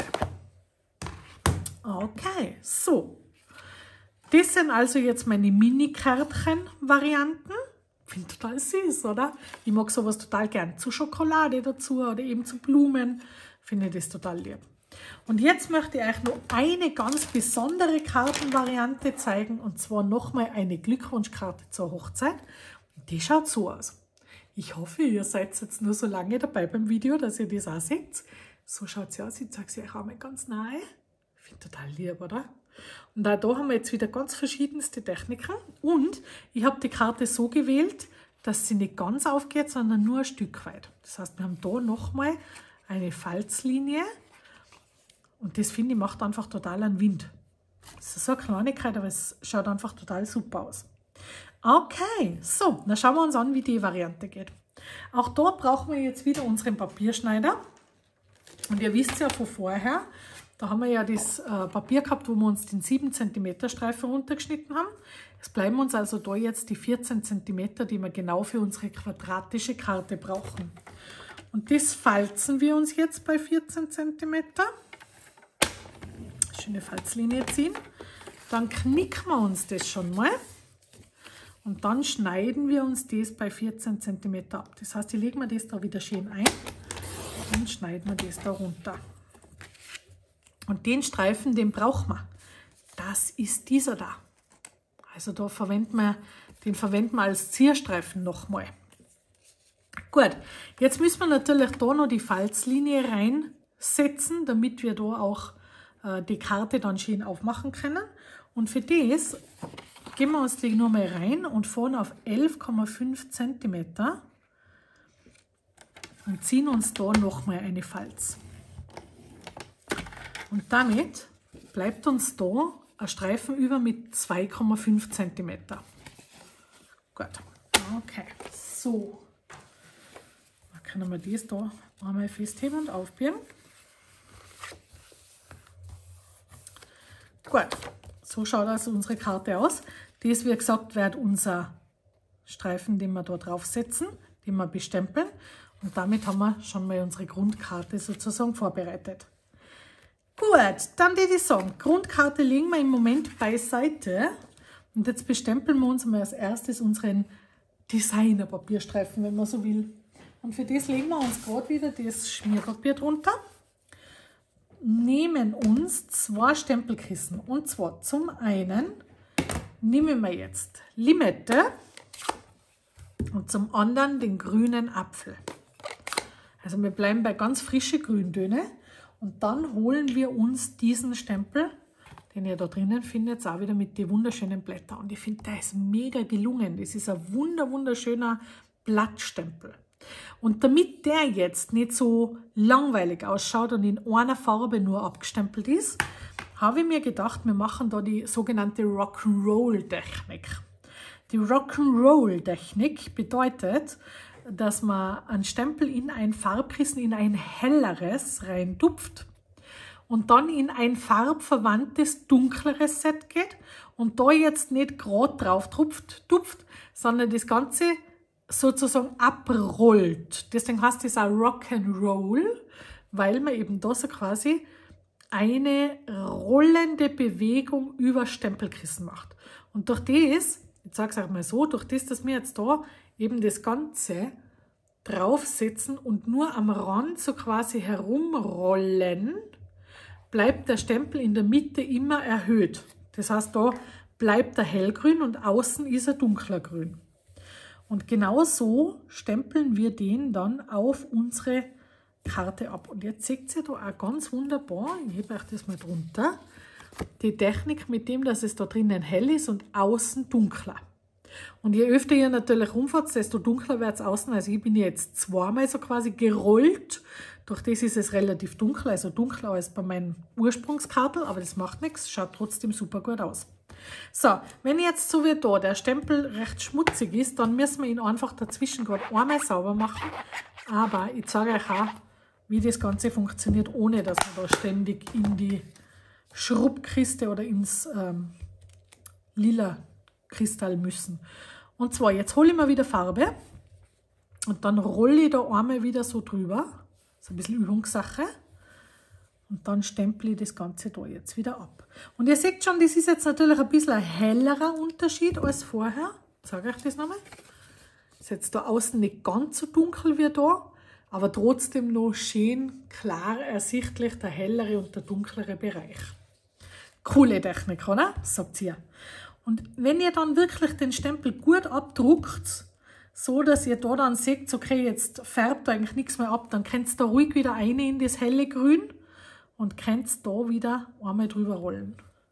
Okay, so. Das sind also jetzt meine Mini-Kärtchen-Varianten. Finde total süß, oder? Ich mag sowas total gern. Zu Schokolade dazu oder eben zu Blumen. Finde ich das total lieb. Und jetzt möchte ich euch noch eine ganz besondere Kartenvariante zeigen. Und zwar nochmal eine Glückwunschkarte zur Hochzeit. Und die schaut so aus. Ich hoffe, ihr seid jetzt nur so lange dabei beim Video, dass ihr das auch seht. So schaut sie aus. Ich zeige sie euch auch mal ganz nahe. Ich finde total lieb, oder? Und auch da haben wir jetzt wieder ganz verschiedenste Techniken. Und ich habe die Karte so gewählt, dass sie nicht ganz aufgeht, sondern nur ein Stück weit. Das heißt, wir haben da nochmal eine Falzlinie. Und das, finde ich, macht einfach total einen Wind. Das ist so eine Kleinigkeit, aber es schaut einfach total super aus. Okay, so, dann schauen wir uns an, wie die Variante geht. Auch da brauchen wir jetzt wieder unseren Papierschneider. Und ihr wisst ja von vorher, da haben wir ja das Papier gehabt, wo wir uns den 7 cm Streifen runtergeschnitten haben. Es bleiben uns also da jetzt die 14 cm, die wir genau für unsere quadratische Karte brauchen. Und das falzen wir uns jetzt bei 14 cm. Schöne Falzlinie ziehen. Dann knicken wir uns das schon mal. Und dann schneiden wir uns das bei 14 cm ab. Das heißt, ich lege mir das da wieder schön ein und schneiden wir das da runter. Und den Streifen, den brauchen wir. Das ist dieser da. Also da den verwenden wir als Zierstreifen nochmal. Gut, jetzt müssen wir natürlich da noch die Falzlinie reinsetzen, damit wir da auch die Karte dann schön aufmachen können. Und für das gehen wir uns die nur mal rein und fahren auf 11,5 cm und ziehen uns da nochmal eine Falz. Und damit bleibt uns da ein Streifen über mit 2,5 cm. Gut, okay, so. Dann können wir das da einmal festheben und aufbiegen. Gut, so schaut also unsere Karte aus. Das, wie gesagt, wird unser Streifen, den wir da draufsetzen, den wir bestempeln. Und damit haben wir schon mal unsere Grundkarte sozusagen vorbereitet. Gut, dann würde ich sagen, Grundkarte legen wir im Moment beiseite. Und jetzt bestempeln wir uns mal als erstes unseren Designer-Papierstreifen, wenn man so will. Und für das legen wir uns gerade wieder das Schmierpapier drunter. Nehmen uns 2 Stempelkissen. Und zwar zum einen nehmen wir jetzt Limette und zum anderen den grünen Apfel. Also wir bleiben bei ganz frischen Grüntöne. Und dann holen wir uns diesen Stempel, den ihr da drinnen findet, auch wieder mit den wunderschönen Blättern. Und ich finde, der ist mega gelungen. Das ist ein wunderschöner Blattstempel. Und damit der jetzt nicht so langweilig ausschaut und in einer Farbe nur abgestempelt ist, habe ich mir gedacht, wir machen da die sogenannte Rock'n'Roll-Technik. Die Rock'n'Roll-Technik bedeutet, dass man einen Stempel in ein Farbkissen, in ein helleres reintupft und dann in ein farbverwandtes, dunkleres Set geht und da jetzt nicht gerade drauf tupft, sondern das Ganze sozusagen abrollt. Deswegen heißt es auch Rock'n'Roll, weil man eben da so quasi eine rollende Bewegung über Stempelkissen macht. Und durch das, ich sage es auch mal so, durch das, dass wir jetzt da eben das Ganze draufsetzen und nur am Rand so quasi herumrollen, bleibt der Stempel in der Mitte immer erhöht. Das heißt, da bleibt er hellgrün und außen ist er dunkler grün. Und genau so stempeln wir den dann auf unsere Karte ab. Und jetzt seht ihr da auch ganz wunderbar, ich hebe euch das mal drunter, die Technik mit dem, dass es da drinnen hell ist und außen dunkler. Und je öfter ihr natürlich rumfahrt, desto dunkler wird es außen. Also ich bin jetzt zweimal so quasi gerollt. Durch das ist es relativ dunkel, also dunkler als bei meinem Ursprungskartel, aber das macht nichts, schaut trotzdem super gut aus. So, wenn jetzt so wie da der Stempel recht schmutzig ist, dann müssen wir ihn einfach dazwischen gerade einmal sauber machen. Aber ich zeige euch auch, wie das Ganze funktioniert, ohne dass wir da ständig in die Schrubbkiste oder ins lila Kristall müssen. Und zwar, jetzt hole ich mir wieder Farbe und dann rolle ich da einmal wieder so drüber. Das ist ein bisschen Übungssache. Und dann stemple ich das Ganze da jetzt wieder ab. Und ihr seht schon, das ist jetzt natürlich ein bisschen ein hellerer Unterschied als vorher. Ich zeige euch das nochmal. Ist jetzt da außen nicht ganz so dunkel wie da, aber trotzdem noch schön klar ersichtlich der hellere und der dunklere Bereich. Coole Technik, oder? Sagt ihr. Und wenn ihr dann wirklich den Stempel gut abdruckt, so dass ihr da dann seht, okay, jetzt färbt eigentlich nichts mehr ab, dann könnt ihr da ruhig wieder rein in das helle Grün und könnt da wieder einmal drüber rollen.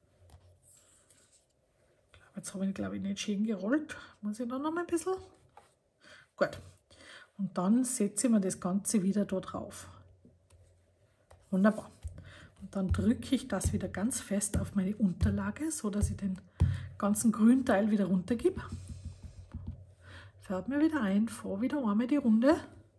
Jetzt habe ich, glaube ich, nicht schön gerollt. Muss ich da noch mal ein bisschen? Gut. Und dann setze ich mir das Ganze wieder da drauf. Wunderbar. Und dann drücke ich das wieder ganz fest auf meine Unterlage, so dass ich den ganzen grünen Teil wieder runtergebe. Färbe mir wieder ein, fahre wieder einmal die Runde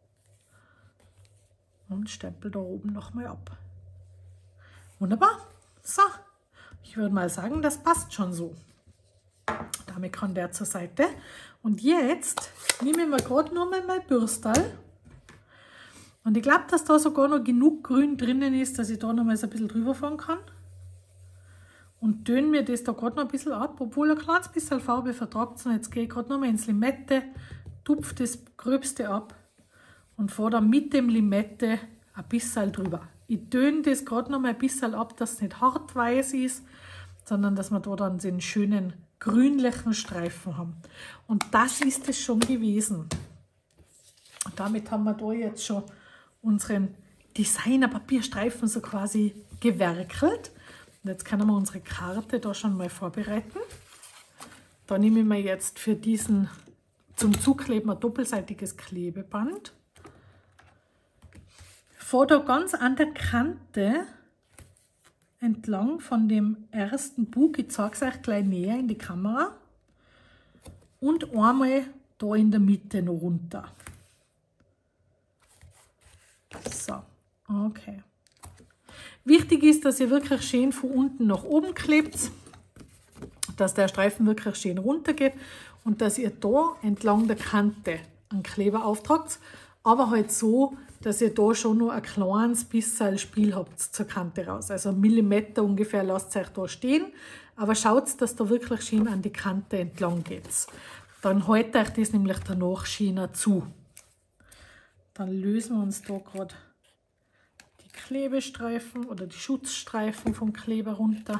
und stempel da oben nochmal ab. Wunderbar. So, ich würde mal sagen, das passt schon so. Damit kann der zur Seite. Und jetzt nehme ich mir gerade noch mal mein Bürstel. Und ich glaube, dass da sogar noch genug Grün drinnen ist, dass ich da noch mal so ein bisschen drüber fahren kann. Und dünne mir das da gerade noch ein bisschen ab, obwohl ein kleines bisschen Farbe vertragt. Und jetzt gehe ich gerade noch mal ins Limette, tupfe das Gröbste ab und fahre dann mit dem Limette ein bisschen drüber. Ich dünne das gerade noch mal ein bisschen ab, dass es nicht hart weiß ist, sondern dass wir da dann den schönen grünlichen Streifen haben. Und das ist es schon gewesen. Und damit haben wir da jetzt schon unseren Designer-Papierstreifen so quasi gewerkelt. Und jetzt können wir unsere Karte da schon mal vorbereiten. Da nehme ich mir jetzt für diesen zum Zukleben ein doppelseitiges Klebeband. Fahre da ganz an der Kante entlang von dem ersten Bug, ich zeige es euch gleich näher in die Kamera, und einmal da in der Mitte noch runter. So, okay. Wichtig ist, dass ihr wirklich schön von unten nach oben klebt, dass der Streifen wirklich schön runter geht und dass ihr da entlang der Kante einen Kleber auftragt, aber halt so, dass ihr da schon noch ein kleines bisschen Spiel habt zur Kante raus. Also 1 Millimeter ungefähr lasst ihr euch da stehen, aber schaut, dass da wirklich schön an die Kante entlang geht. Dann hält euch das nämlich danach schöner zu. Dann lösen wir uns da gerade die Klebestreifen oder die Schutzstreifen vom Kleber runter.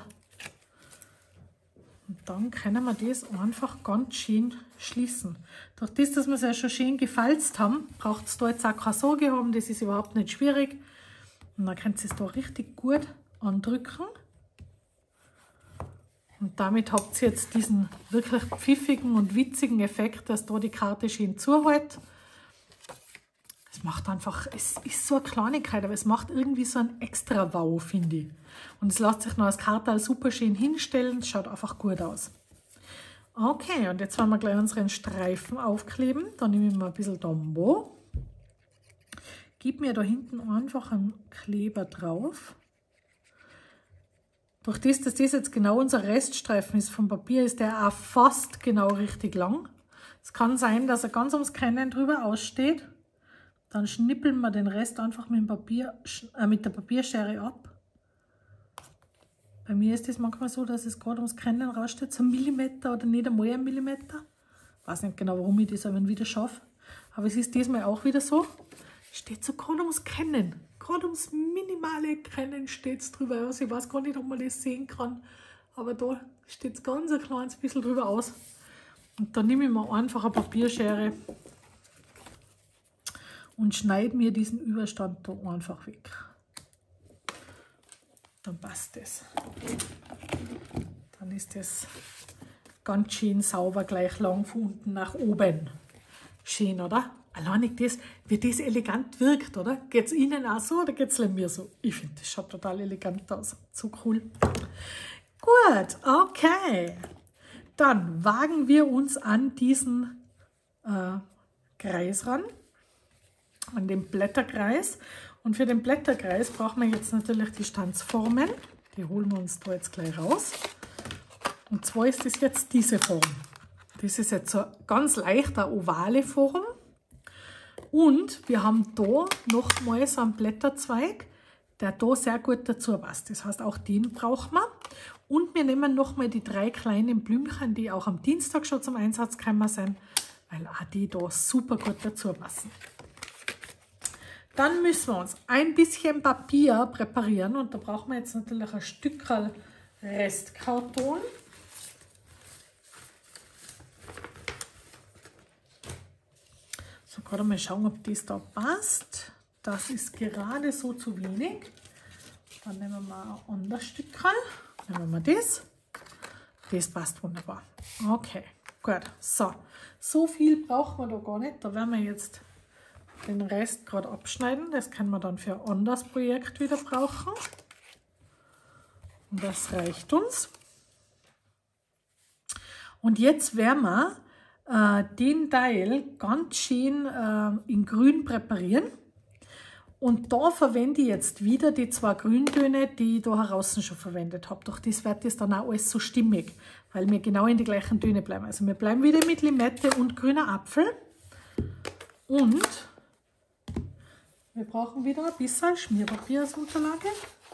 Und dann können wir das einfach ganz schön schließen. Durch das, dass wir es ja schon schön gefalzt haben, braucht es da jetzt auch keine Sorge haben, das ist überhaupt nicht schwierig. Und dann könnt ihr es da richtig gut andrücken. Und damit habt ihr jetzt diesen wirklich pfiffigen und witzigen Effekt, dass da die Karte schön zuhält. Es macht einfach, es ist so eine Kleinigkeit, aber es macht irgendwie so ein extra Wow, finde ich. Und es lässt sich noch als Karte super schön hinstellen, es schaut einfach gut aus. Okay, und jetzt werden wir gleich unseren Streifen aufkleben. Dann nehme ich mal ein bisschen Tombow. Gib mir da hinten einfach einen Kleber drauf. Durch das, dass das jetzt genau unser Reststreifen ist vom Papier, ist der auch fast genau richtig lang. Es kann sein, dass er ganz ums Kännen drüber aussteht. Dann schnippeln wir den Rest einfach mit der Papierschere ab. Bei mir ist es manchmal so, dass es gerade ums Kännen raussteht, so 1 Millimeter oder nicht einmal 1 Millimeter. Ich weiß nicht genau, warum ich das aber wieder schaffe. Aber es ist diesmal auch wieder so. Steht so gerade ums Kännen. Gerade ums minimale Kännen steht es drüber aus. Ich weiß gar nicht, ob man das sehen kann. Aber da steht es ganz ein kleines bisschen drüber aus. Und dann nehme ich mir einfach eine Papierschere und schneide mir diesen Überstand da einfach weg. Dann passt das. Dann ist das ganz schön sauber, gleich lang von unten nach oben. Schön, oder? Allein das, wie das elegant wirkt, oder? Geht es Ihnen auch so oder geht es mir so? Ich finde, das schaut total elegant aus. So cool. Gut, okay. Dann wagen wir uns an diesen Kreis ran, an den Blätterkreis. Und für den Blätterkreis brauchen wir jetzt natürlich die Stanzformen. Die holen wir uns da jetzt gleich raus. Und zwar ist das jetzt diese Form. Das ist jetzt so ganz leicht eine ovale Form. Und wir haben da nochmal so einen Blätterzweig, der da sehr gut dazu passt. Das heißt, auch den brauchen wir. Und wir nehmen nochmal die 3 kleinen Blümchen, die auch am Dienstag schon zum Einsatz gekommen sind, weil auch die da super gut dazu passen. Dann müssen wir uns ein bisschen Papier präparieren und da brauchen wir jetzt natürlich ein Stückchen Restkarton. So, gerade mal schauen, ob das da passt. Das ist gerade so zu wenig. Dann nehmen wir mal ein anderes Stückchen. Nehmen wir das. Das passt wunderbar. Okay, gut. So viel brauchen wir da gar nicht. Da werden wir jetzt den Rest gerade abschneiden. Das können wir dann für ein anderes Projekt wieder brauchen. Und das reicht uns. Und jetzt werden wir den Teil ganz schön in grün präparieren. Und da verwende ich jetzt wieder die 2 Grüntöne, die ich da draußen schon verwendet habe. Durch das wird das dann auch alles so stimmig, weil wir genau in die gleichen Töne bleiben. Also wir bleiben wieder mit Limette und grüner Apfel. Und wir brauchen wieder ein bisschen Schmierpapier als Unterlage.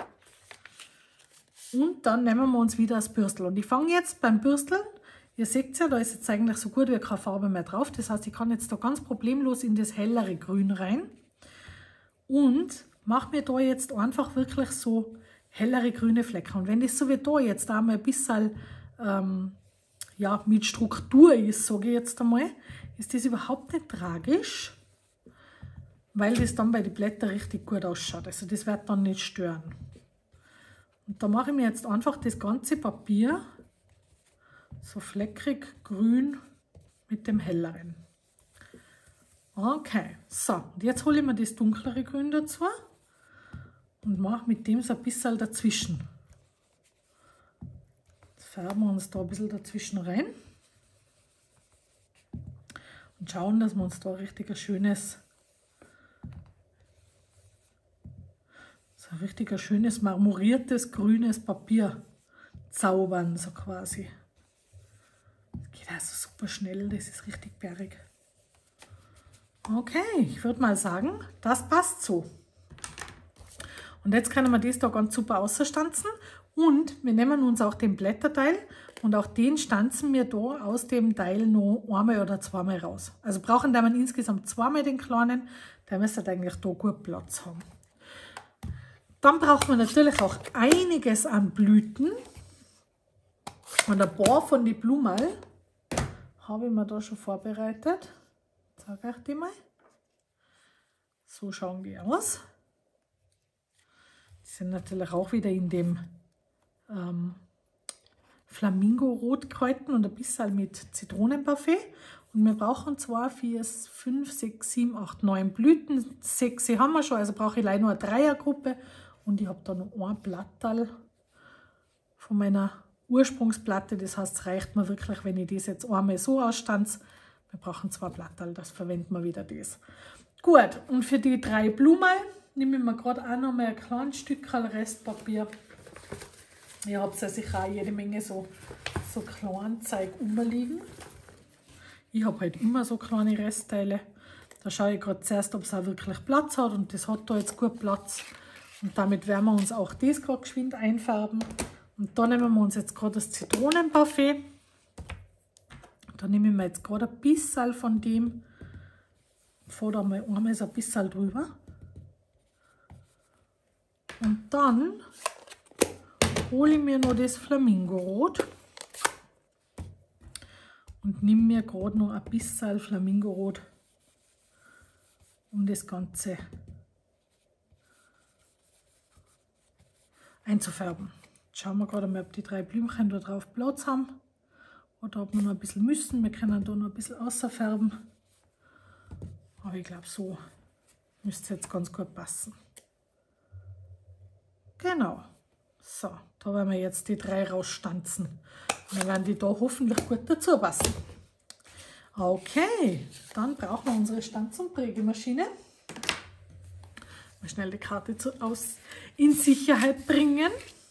Und dann nehmen wir uns wieder das Bürstel. Und ich fange jetzt beim Bürsteln. Ihr seht ja, da ist jetzt eigentlich so gut wie keine Farbe mehr drauf. Das heißt, ich kann jetzt da ganz problemlos in das hellere Grün rein. Und mache mir da jetzt einfach wirklich so hellere grüne Flecken. Und wenn das so wie da jetzt einmal ein bisschen ja, mit Struktur ist, sage ich jetzt einmal, ist das überhaupt nicht tragisch, weil das dann bei den Blättern richtig gut ausschaut. Also das wird dann nicht stören. Und da mache ich mir jetzt einfach das ganze Papier so fleckig grün mit dem helleren. Okay, so, und jetzt hole ich mir das dunklere Grün dazu und mache mit dem so ein bisschen dazwischen. Jetzt färben wir uns da ein bisschen dazwischen rein und schauen, dass wir uns da richtig ein schönes marmoriertes grünes Papier zaubern, so quasi. Das geht also super schnell, das ist richtig bärig. Okay, ich würde mal sagen, das passt so. Und jetzt können wir das da ganz super ausstanzen und wir nehmen uns auch den Blätterteil und auch den stanzen wir da aus dem Teil noch einmal oder zweimal raus. Also brauchen wir insgesamt zweimal den kleinen, der müsste eigentlich da gut Platz haben. Dann brauchen wir natürlich auch einiges an Blüten. Und ein paar von den Blumen habe ich mir da schon vorbereitet. Ich zeige euch die mal. So schauen die aus. Die sind natürlich auch wieder in dem Flamingo-Rotkreuzen und ein bisschen mit Zitronenparfait. Und wir brauchen 2, 4, 5, 6, 7, 8, 9 Blüten. 6 haben wir schon, also brauche ich leider nur eine Dreiergruppe. Und ich habe da noch ein Blattal von meiner Ursprungsplatte. Das heißt, es reicht mir wirklich, wenn ich das jetzt einmal so ausstanze. Wir brauchen 2 Blattal, das verwenden wir wieder das. Gut, und für die 3 Blumen nehme ich mir gerade auch noch mal ein kleines Stück Restpapier. Ihr habt ja sicher auch jede Menge so Kleinzeug rumliegen. Ich habe halt immer so kleine Restteile. Da schaue ich gerade zuerst, ob es auch wirklich Platz hat. Und das hat da jetzt gut Platz. Und damit werden wir uns auch das gerade geschwind einfärben. Und da nehmen wir uns jetzt gerade das Zitronenparfait. Da nehme ich mir jetzt gerade ein bisschen von dem. Fahre da mal einmal so ein bisschen drüber. Und dann hole ich mir noch das Flamingorot und nehme mir gerade noch ein bisschen Flamingorot, um das Ganze einzufärben. Jetzt schauen wir gerade mal, ob die 3 Blümchen da drauf Platz haben oder ob wir noch ein bisschen müssen. Wir können da noch ein bisschen außerfärben. Aber ich glaube, so müsste es jetzt ganz gut passen. Genau. So, da werden wir jetzt die 3 rausstanzen. Und dann werden die da hoffentlich gut dazu passen. Okay, dann brauchen wir unsere Stanz- und Prägemaschine. Mal schnell die Karte in Sicherheit bringen.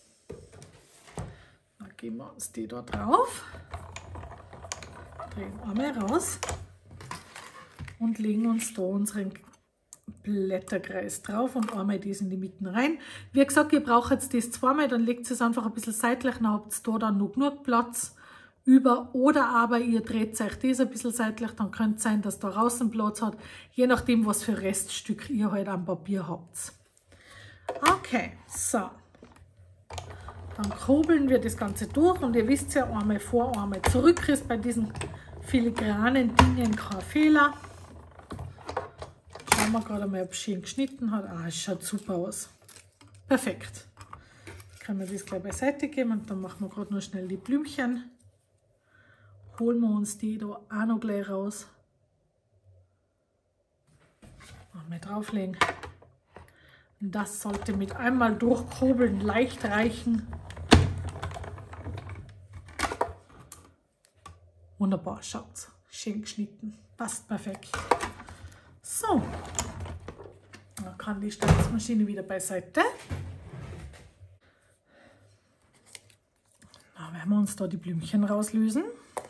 Dann geben wir uns die da drauf. Drehen einmal raus. Und legen uns da unseren Blätterkreis drauf und einmal das in die Mitte rein. Wie gesagt, ihr braucht jetzt das zweimal, dann legt es einfach ein bisschen seitlich, dann habt ihr da dann noch genug Platz über, oder aber ihr dreht euch das ein bisschen seitlich, dann könnte es sein, dass da draußen Platz hat, je nachdem, was für Reststück ihr halt am Papier habt. Okay, so. Dann kurbeln wir das Ganze durch und ihr wisst ja, einmal vor, einmal zurück ist bei diesen filigranen Dingen kein Fehler. Schauen wir gerade mal, ob es schön geschnitten hat. Ah, es schaut super aus. Perfekt. Jetzt können wir das gleich beiseite geben und dann machen wir gerade noch schnell die Blümchen. Holen wir uns die da auch noch gleich raus. Mal drauflegen. Und das sollte mit einmal durchkurbeln leicht reichen. Wunderbar, schaut's. Schön geschnitten. Passt perfekt. So, dann kann die Stanzmaschine wieder beiseite. Dann werden wir uns da die Blümchen rauslösen.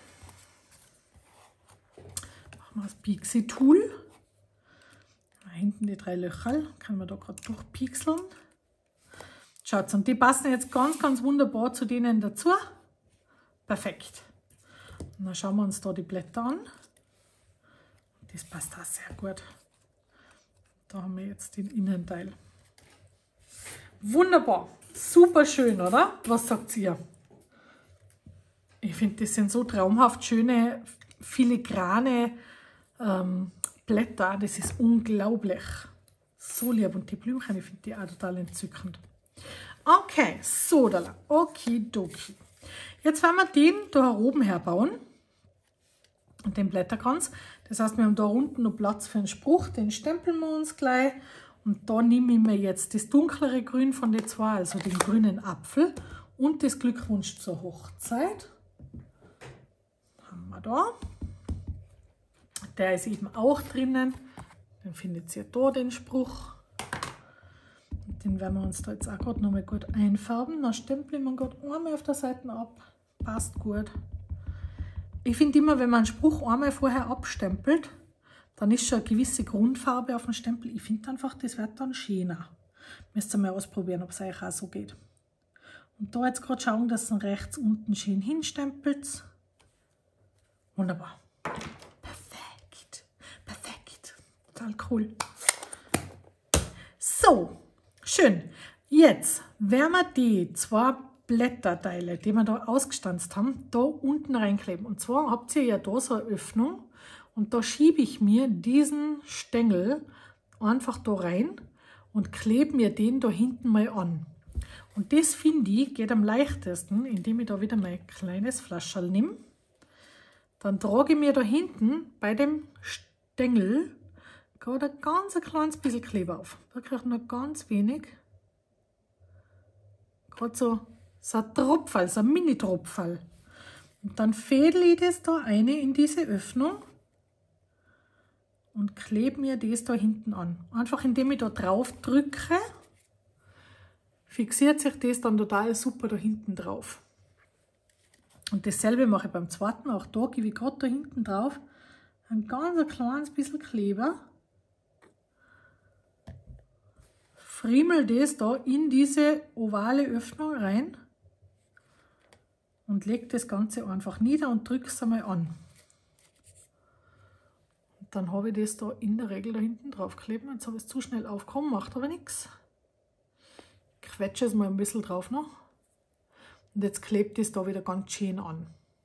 Machen wir das Pixie-Tool. Da hinten die 3 Löcher, können wir da gerade durchpixeln. Schaut, und die passen jetzt ganz, ganz wunderbar zu denen dazu. Perfekt. Und dann schauen wir uns da die Blätter an. Das passt auch sehr gut. Da haben wir jetzt den Innenteil. Wunderbar. Super schön, oder? Was sagt ihr? Ich finde, das sind so traumhaft schöne, filigrane Blätter. Das ist unglaublich. So lieb. Und die Blümchen, ich finde die auch total entzückend. Okay, so, da. Okidoki. Jetzt werden wir den da oben herbauen. Und den Blätterkranz. Das heißt, wir haben da unten noch Platz für einen Spruch, den stempeln wir uns gleich. Und da nehme ich mir jetzt das dunklere Grün von den 2, also den grünen Apfel und das Glückwunsch zur Hochzeit. Haben wir da. Der ist eben auch drinnen. Dann findet ihr da den Spruch. Und den werden wir uns da jetzt auch gerade noch mal gut einfärben. Dann stempeln wir gerade einmal auf der Seite ab. Passt gut. Ich finde immer, wenn man einen Spruch einmal vorher abstempelt, dann ist schon eine gewisse Grundfarbe auf dem Stempel. Ich finde einfach, das wird dann schöner. Müsst ihr mal ausprobieren, ob es euch auch so geht. Und da jetzt gerade schauen, dass ihr rechts unten schön hinstempelt. Wunderbar. Perfekt. Perfekt. Total cool. So, schön. Jetzt werden wir die 2 Blätterteile, die wir da ausgestanzt haben, da unten reinkleben. Und zwar habt ihr ja da so eine Öffnung und da schiebe ich mir diesen Stängel einfach da rein und klebe mir den da hinten mal an. Und das, finde ich, geht am leichtesten, indem ich da wieder mein kleines Flascherl nehme. Dann trage ich mir da hinten bei dem Stängel gerade ein ganz kleines bisschen Kleber auf. Wirklich nur ganz wenig. Gerade so ein Tropferl, so ein Mini-Tropferl. Und dann fädel ich das da rein in diese Öffnung und klebe mir das da hinten an. Einfach indem ich da drauf drücke, fixiert sich das dann total super da hinten drauf. Und dasselbe mache ich beim zweiten. Auch da gebe ich gerade da hinten drauf ein ganz kleines bisschen Kleber. Friemel das da in diese ovale Öffnung rein und lege das Ganze einfach nieder und drücke es einmal an. Und dann habe ich das da in der Regel da hinten drauf kleben. Jetzt habe ich es zu schnell aufgekommen, macht aber nichts. Quetsche es mal ein bisschen drauf noch. Und jetzt klebt es da wieder ganz schön an.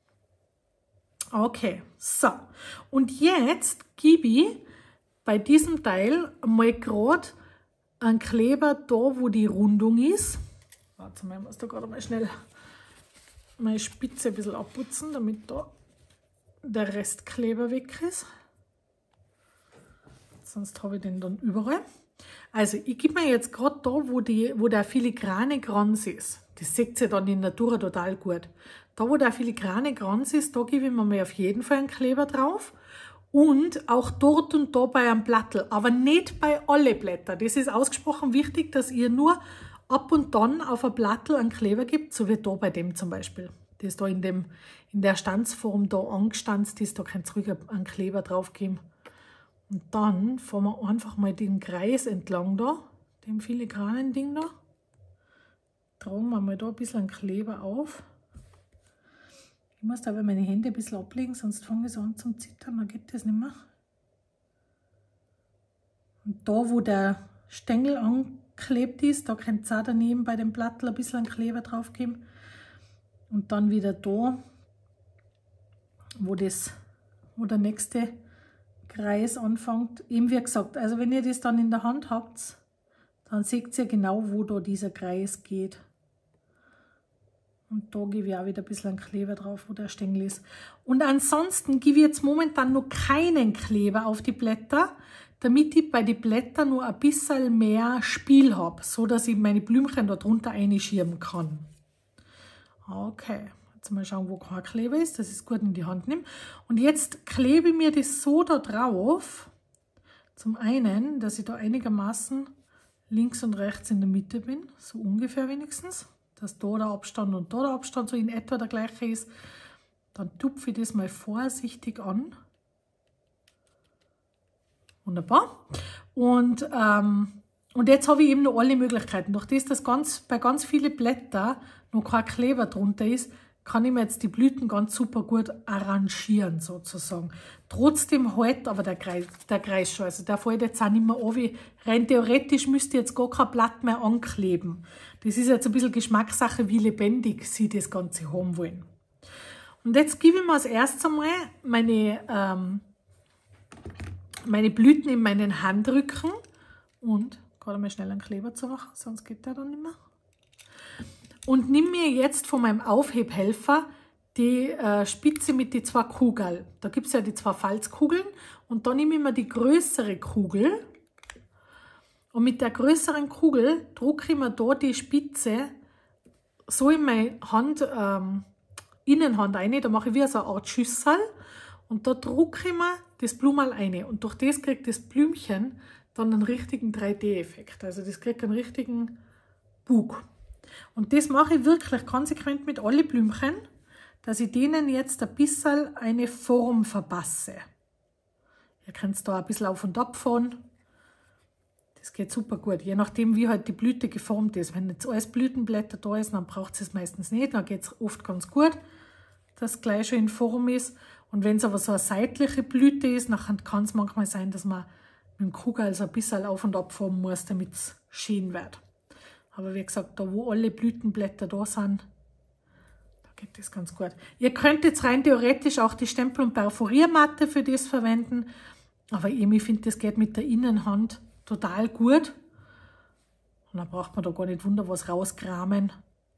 Okay, so. Und jetzt gebe ich bei diesem Teil mal gerade einen Kleber da, wo die Rundung ist. Warte mal, ich muss da gerade mal schnell meine Spitze ein bisschen abputzen, damit da der Restkleber weg ist. Sonst habe ich den dann überall. Also ich gebe mir jetzt gerade da, wo der filigrane Kranz ist. Das seht ihr dann in Natura total gut. Da, wo der filigrane Kranz ist, da gebe ich mir mal auf jeden Fall einen Kleber drauf. Und auch dort und da bei einem Blattel, aber nicht bei alle Blätter. Das ist ausgesprochen wichtig, dass ihr nur ab und dann auf ein Blattel einen Kleber gibt, so wie da bei dem zum Beispiel. Das da in der Stanzform da angestanzt ist, da könnt ihr ruhig einen Kleber drauf geben. Und dann fahren wir einfach mal den Kreis entlang da, dem filigranen Ding da. Tragen wir mal da ein bisschen einen Kleber auf. Ich muss da aber meine Hände ein bisschen ablegen, sonst fange ich so an zum Zittern, dann geht das nicht mehr. Und da, wo der Stängel angeklebt ist, da könnt ihr auch daneben bei dem Blattel ein bisschen einen Kleber drauf geben. Und dann wieder da, wo der nächste Kreis anfängt. Eben wie gesagt, also wenn ihr das dann in der Hand habt, dann seht ihr genau, wo da dieser Kreis geht. Und da gebe ich auch wieder ein bisschen einen Kleber drauf, wo der Stängel ist. Und ansonsten gebe ich jetzt momentan noch keinen Kleber auf die Blätter, damit ich bei den Blättern nur ein bisschen mehr Spiel habe, so dass ich meine Blümchen da drunter einschirmen kann. Okay, jetzt mal schauen, wo kein Kleber ist, dass ich es gut in die Hand nehme. Und jetzt klebe ich mir das so da drauf, zum einen, dass ich da einigermaßen links und rechts in der Mitte bin, so ungefähr wenigstens, dass da der Abstand und da der Abstand so in etwa der gleiche ist. Dann tupfe ich das mal vorsichtig an. Wunderbar. Und jetzt habe ich eben noch alle Möglichkeiten. Durch das bei ganz vielen Blättern noch kein Kleber drunter ist, kann ich mir jetzt die Blüten ganz super gut arrangieren sozusagen. Trotzdem hält aber der Kreis schon. Also der fällt jetzt auch nicht mehr an. Rein theoretisch müsste jetzt gar kein Blatt mehr ankleben. Das ist jetzt ein bisschen Geschmackssache, wie lebendig Sie das Ganze haben wollen. Und jetzt gebe ich mir als erstes einmal meine Blüten in meinen Handrücken und gerade mal schnell einen Kleber zu machen, sonst geht der dann nicht mehr. Und nimm mir jetzt von meinem Aufhebhelfer die Spitze mit den zwei Kugeln. Da gibt es ja die zwei Falzkugeln und da nehme ich mir die größere Kugel und mit der größeren Kugel drücke ich mir da die Spitze so in meine Innenhand rein. Da mache ich wie so eine Art Schüssel und da drücke ich mir das Blumerl rein. Und durch das kriegt das Blümchen dann einen richtigen 3D-Effekt. Also das kriegt einen richtigen Bug. Und das mache ich wirklich konsequent mit allen Blümchen, dass ich denen jetzt ein bisschen eine Form verpasse. Ihr könnt da ein bisschen auf und ab fahren. Das geht super gut, je nachdem wie halt die Blüte geformt ist. Wenn jetzt alles Blütenblätter da ist, dann braucht es meistens nicht, dann geht es oft ganz gut, dass es gleich schon in Form ist. Und wenn es aber so eine seitliche Blüte ist, dann kann es manchmal sein, dass man mit dem Kugel so ein bisschen auf und ab fahren muss, damit es schön wird. Aber wie gesagt, da wo alle Blütenblätter da sind, da geht das ganz gut. Ihr könnt jetzt rein theoretisch auch die Stempel- und Perforiermatte für das verwenden. Aber ich finde, das geht mit der Innenhand total gut. Und dann braucht man da gar nicht wunder was rauskramen,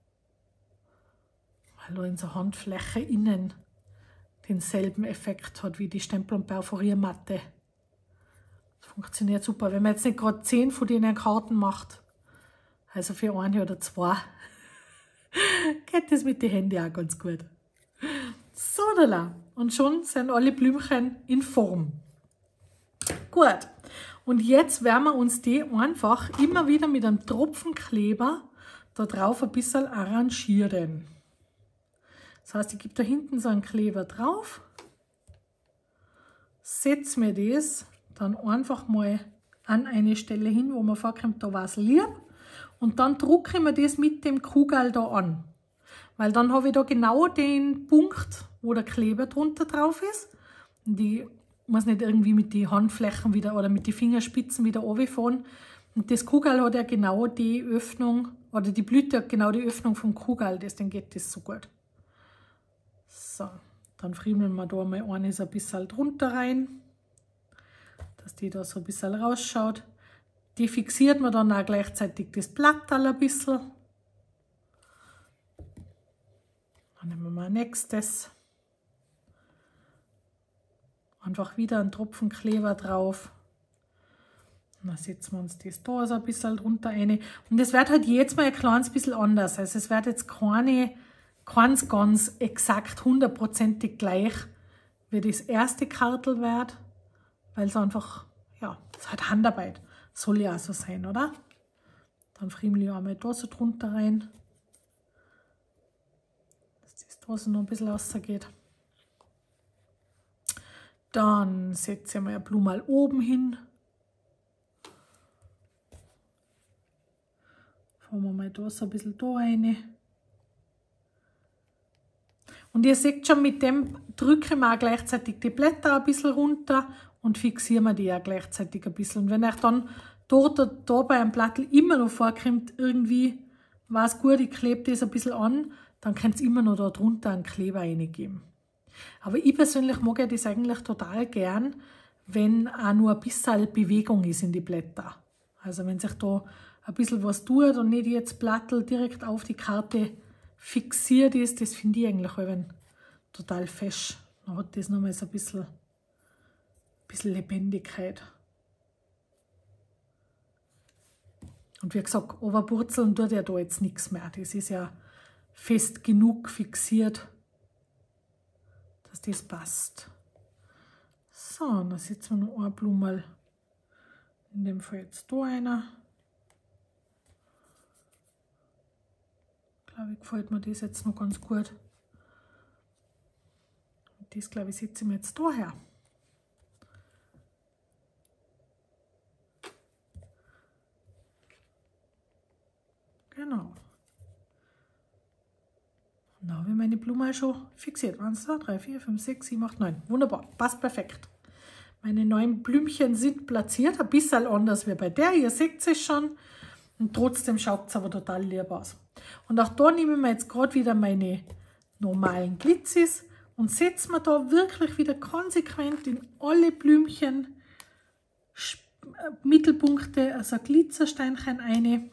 weil da in der Handfläche innen denselben Effekt hat wie die Stempel- und Perforiermatte. Das funktioniert super. Wenn man jetzt nicht gerade 10 von denen Karten macht, also für eine oder 2, geht das mit den Händen auch ganz gut. So, da. Und schon sind alle Blümchen in Form. Gut. Und jetzt werden wir uns die einfach immer wieder mit einem Tropfenkleber da drauf ein bisschen arrangieren. Das heißt, ich gebe da hinten so einen Kleber drauf, setze mir das dann einfach mal an eine Stelle hin, wo man vorkommt, da war es lieb. Und dann drucke ich mir das mit dem Kugel da an. Weil dann habe ich da genau den Punkt, wo der Kleber drunter drauf ist. Und ich muss nicht irgendwie mit den Handflächen wieder oder mit den Fingerspitzen wieder runterfahren. Und das Kugel hat ja genau die Öffnung, oder die Blüte hat genau die Öffnung vom Kugel, deswegen geht das so gut. So, dann friemeln wir da mal eines ein bisschen drunter rein, dass die da so ein bisschen rausschaut. Die fixiert man dann auch gleichzeitig das Blattal ein bisschen. Dann nehmen wir mal nächstes. Einfach wieder einen Tropfen Kleber drauf. Und dann setzen wir uns das da so ein bisschen drunter rein. Und es wird halt jetzt mal ein kleines bisschen anders. Also es wird jetzt ganz exakt 100%ig gleich wie das erste Kartel wird, weil es einfach, ja, es ist halt Handarbeit. Soll ja auch so sein, oder? Dann friemel ich einmal da so drunter rein, dass das da so noch ein bisschen rausgeht. Dann setze ich mal ein Blumenl oben hin. Fahren wir mal da so ein bisschen da rein. Und ihr seht schon, mit dem drücken wir auch gleichzeitig die Blätter ein bisschen runter und fixieren wir die auch gleichzeitig ein bisschen. Und wenn euch dann dort oder da bei einem Blattel immer noch vorkommt, irgendwie war es gut, ich klebe das ein bisschen an, dann könnt ihr immer noch da drunter einen Kleber reingeben. Aber ich persönlich mag ja das eigentlich total gern, wenn auch nur ein bisschen Bewegung ist in die Blätter. Also wenn sich da ein bisschen was tut und nicht jetzt Blattel direkt auf die Karte fixiert ist, das finde ich eigentlich total fesch. Dann hat das nochmal so ein bisschen Lebendigkeit. Und wie gesagt, overpurzeln tut ja da jetzt nichts mehr. Das ist ja fest genug fixiert, dass das passt. So, und dann setzen wir noch ein Blumenl. In dem Fall jetzt da einer. Glaube ich, gefällt mir das jetzt noch ganz gut. Und das, glaube ich, setze ich mir jetzt da her. Genau. Und dann habe ich meine Blume schon fixiert. 1, 2, 3, 4, 5, 6, 7, 8, 9. Wunderbar, passt perfekt. Meine 9 Blümchen sind platziert, ein bisschen anders wie bei der. Ihr seht es schon. Und trotzdem schaut es aber total lieb aus. Und auch da nehme ich mir jetzt gerade wieder meine normalen Glitzis und setze mir da wirklich wieder konsequent in alle Blümchen Mittelpunkte, also Glitzersteinchen rein.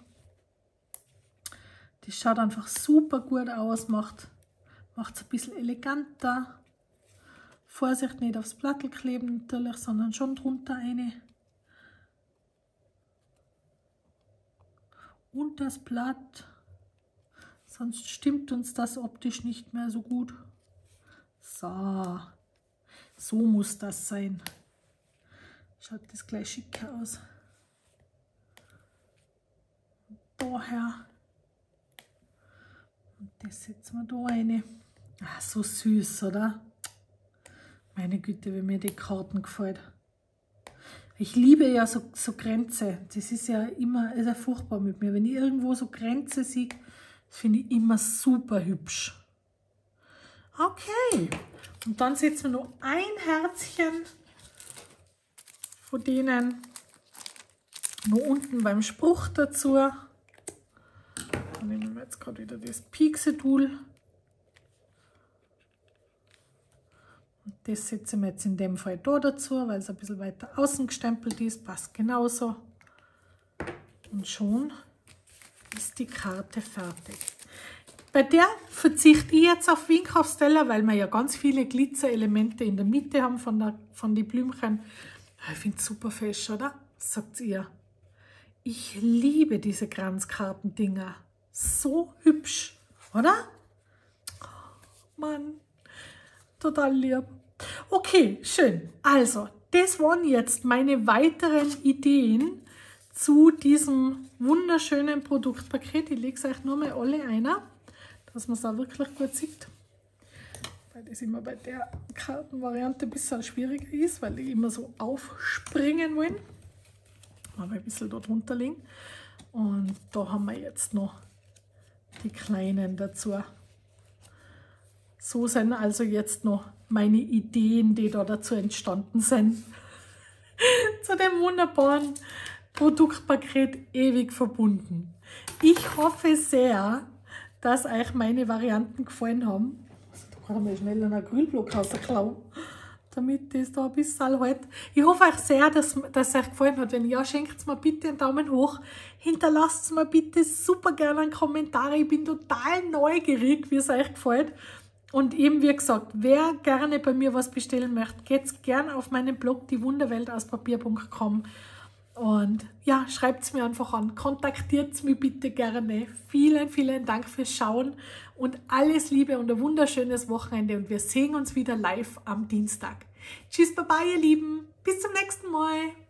Das schaut einfach super gut aus, macht es ein bisschen eleganter. Vorsicht, nicht aufs Blattel kleben natürlich, sondern schon drunter rein. Und das Blatt, sonst stimmt uns das optisch nicht mehr so gut. So muss das sein. Schaut das gleich schicker aus. Daher. Und das setzen wir da rein. Ah, so süß, oder? Meine Güte, wie mir die Karten gefällt. Ich liebe ja so Kränze. Das ist ja immer ist ja furchtbar mit mir. Wenn ich irgendwo so Kränze sehe, finde ich immer super hübsch. Okay. Und dann setzen wir noch ein Herzchen von denen noch unten beim Spruch dazu. Dann nehmen wir jetzt gerade wieder das Piekse-Tool. Und das setzen wir jetzt in dem Fall da dazu, weil es ein bisschen weiter außen gestempelt ist. Passt genauso. Und schon ist die Karte fertig. Bei der verzichte ich jetzt auf Weinkaufsteller, weil wir ja ganz viele Glitzerelemente in der Mitte haben von den Blümchen. Ich finde es super fest, oder? Sagt ihr. Ich liebe diese Kranzkartendinger. So hübsch, oder? Mann, total lieb. Okay, schön. Also, das waren jetzt meine weiteren Ideen zu diesem wunderschönen Produktpaket. Ich lege es euch nur mal alle ein, dass man es auch wirklich gut sieht. Weil das immer bei der Kartenvariante ein bisschen schwieriger ist, weil die immer so aufspringen wollen. Aber ein bisschen dort drunter liegen. Und da haben wir jetzt noch die kleinen dazu. So sind also jetzt noch meine Ideen, die da dazu entstanden sind. Zu dem wunderbaren Produktpaket ewig verbunden. Ich hoffe sehr, dass euch meine Varianten gefallen haben. Da kann man schnell einen Acrylblock rausklauen, damit das da ein bisschen halt. Ich hoffe euch sehr, dass es euch gefallen hat. Wenn ja, schenkt mir bitte einen Daumen hoch. Hinterlasst mir bitte super gerne einen Kommentar. Ich bin total neugierig, wie es euch gefällt. Und eben, wie gesagt, wer gerne bei mir was bestellen möchte, geht gerne auf meinen Blog diewunderweltauspapier.com und ja, schreibt es mir einfach an. Kontaktiert mich bitte gerne. Vielen, vielen Dank fürs Schauen und alles Liebe und ein wunderschönes Wochenende. Und wir sehen uns wieder live am Dienstag. Tschüss, baba, ihr Lieben. Bis zum nächsten Mal.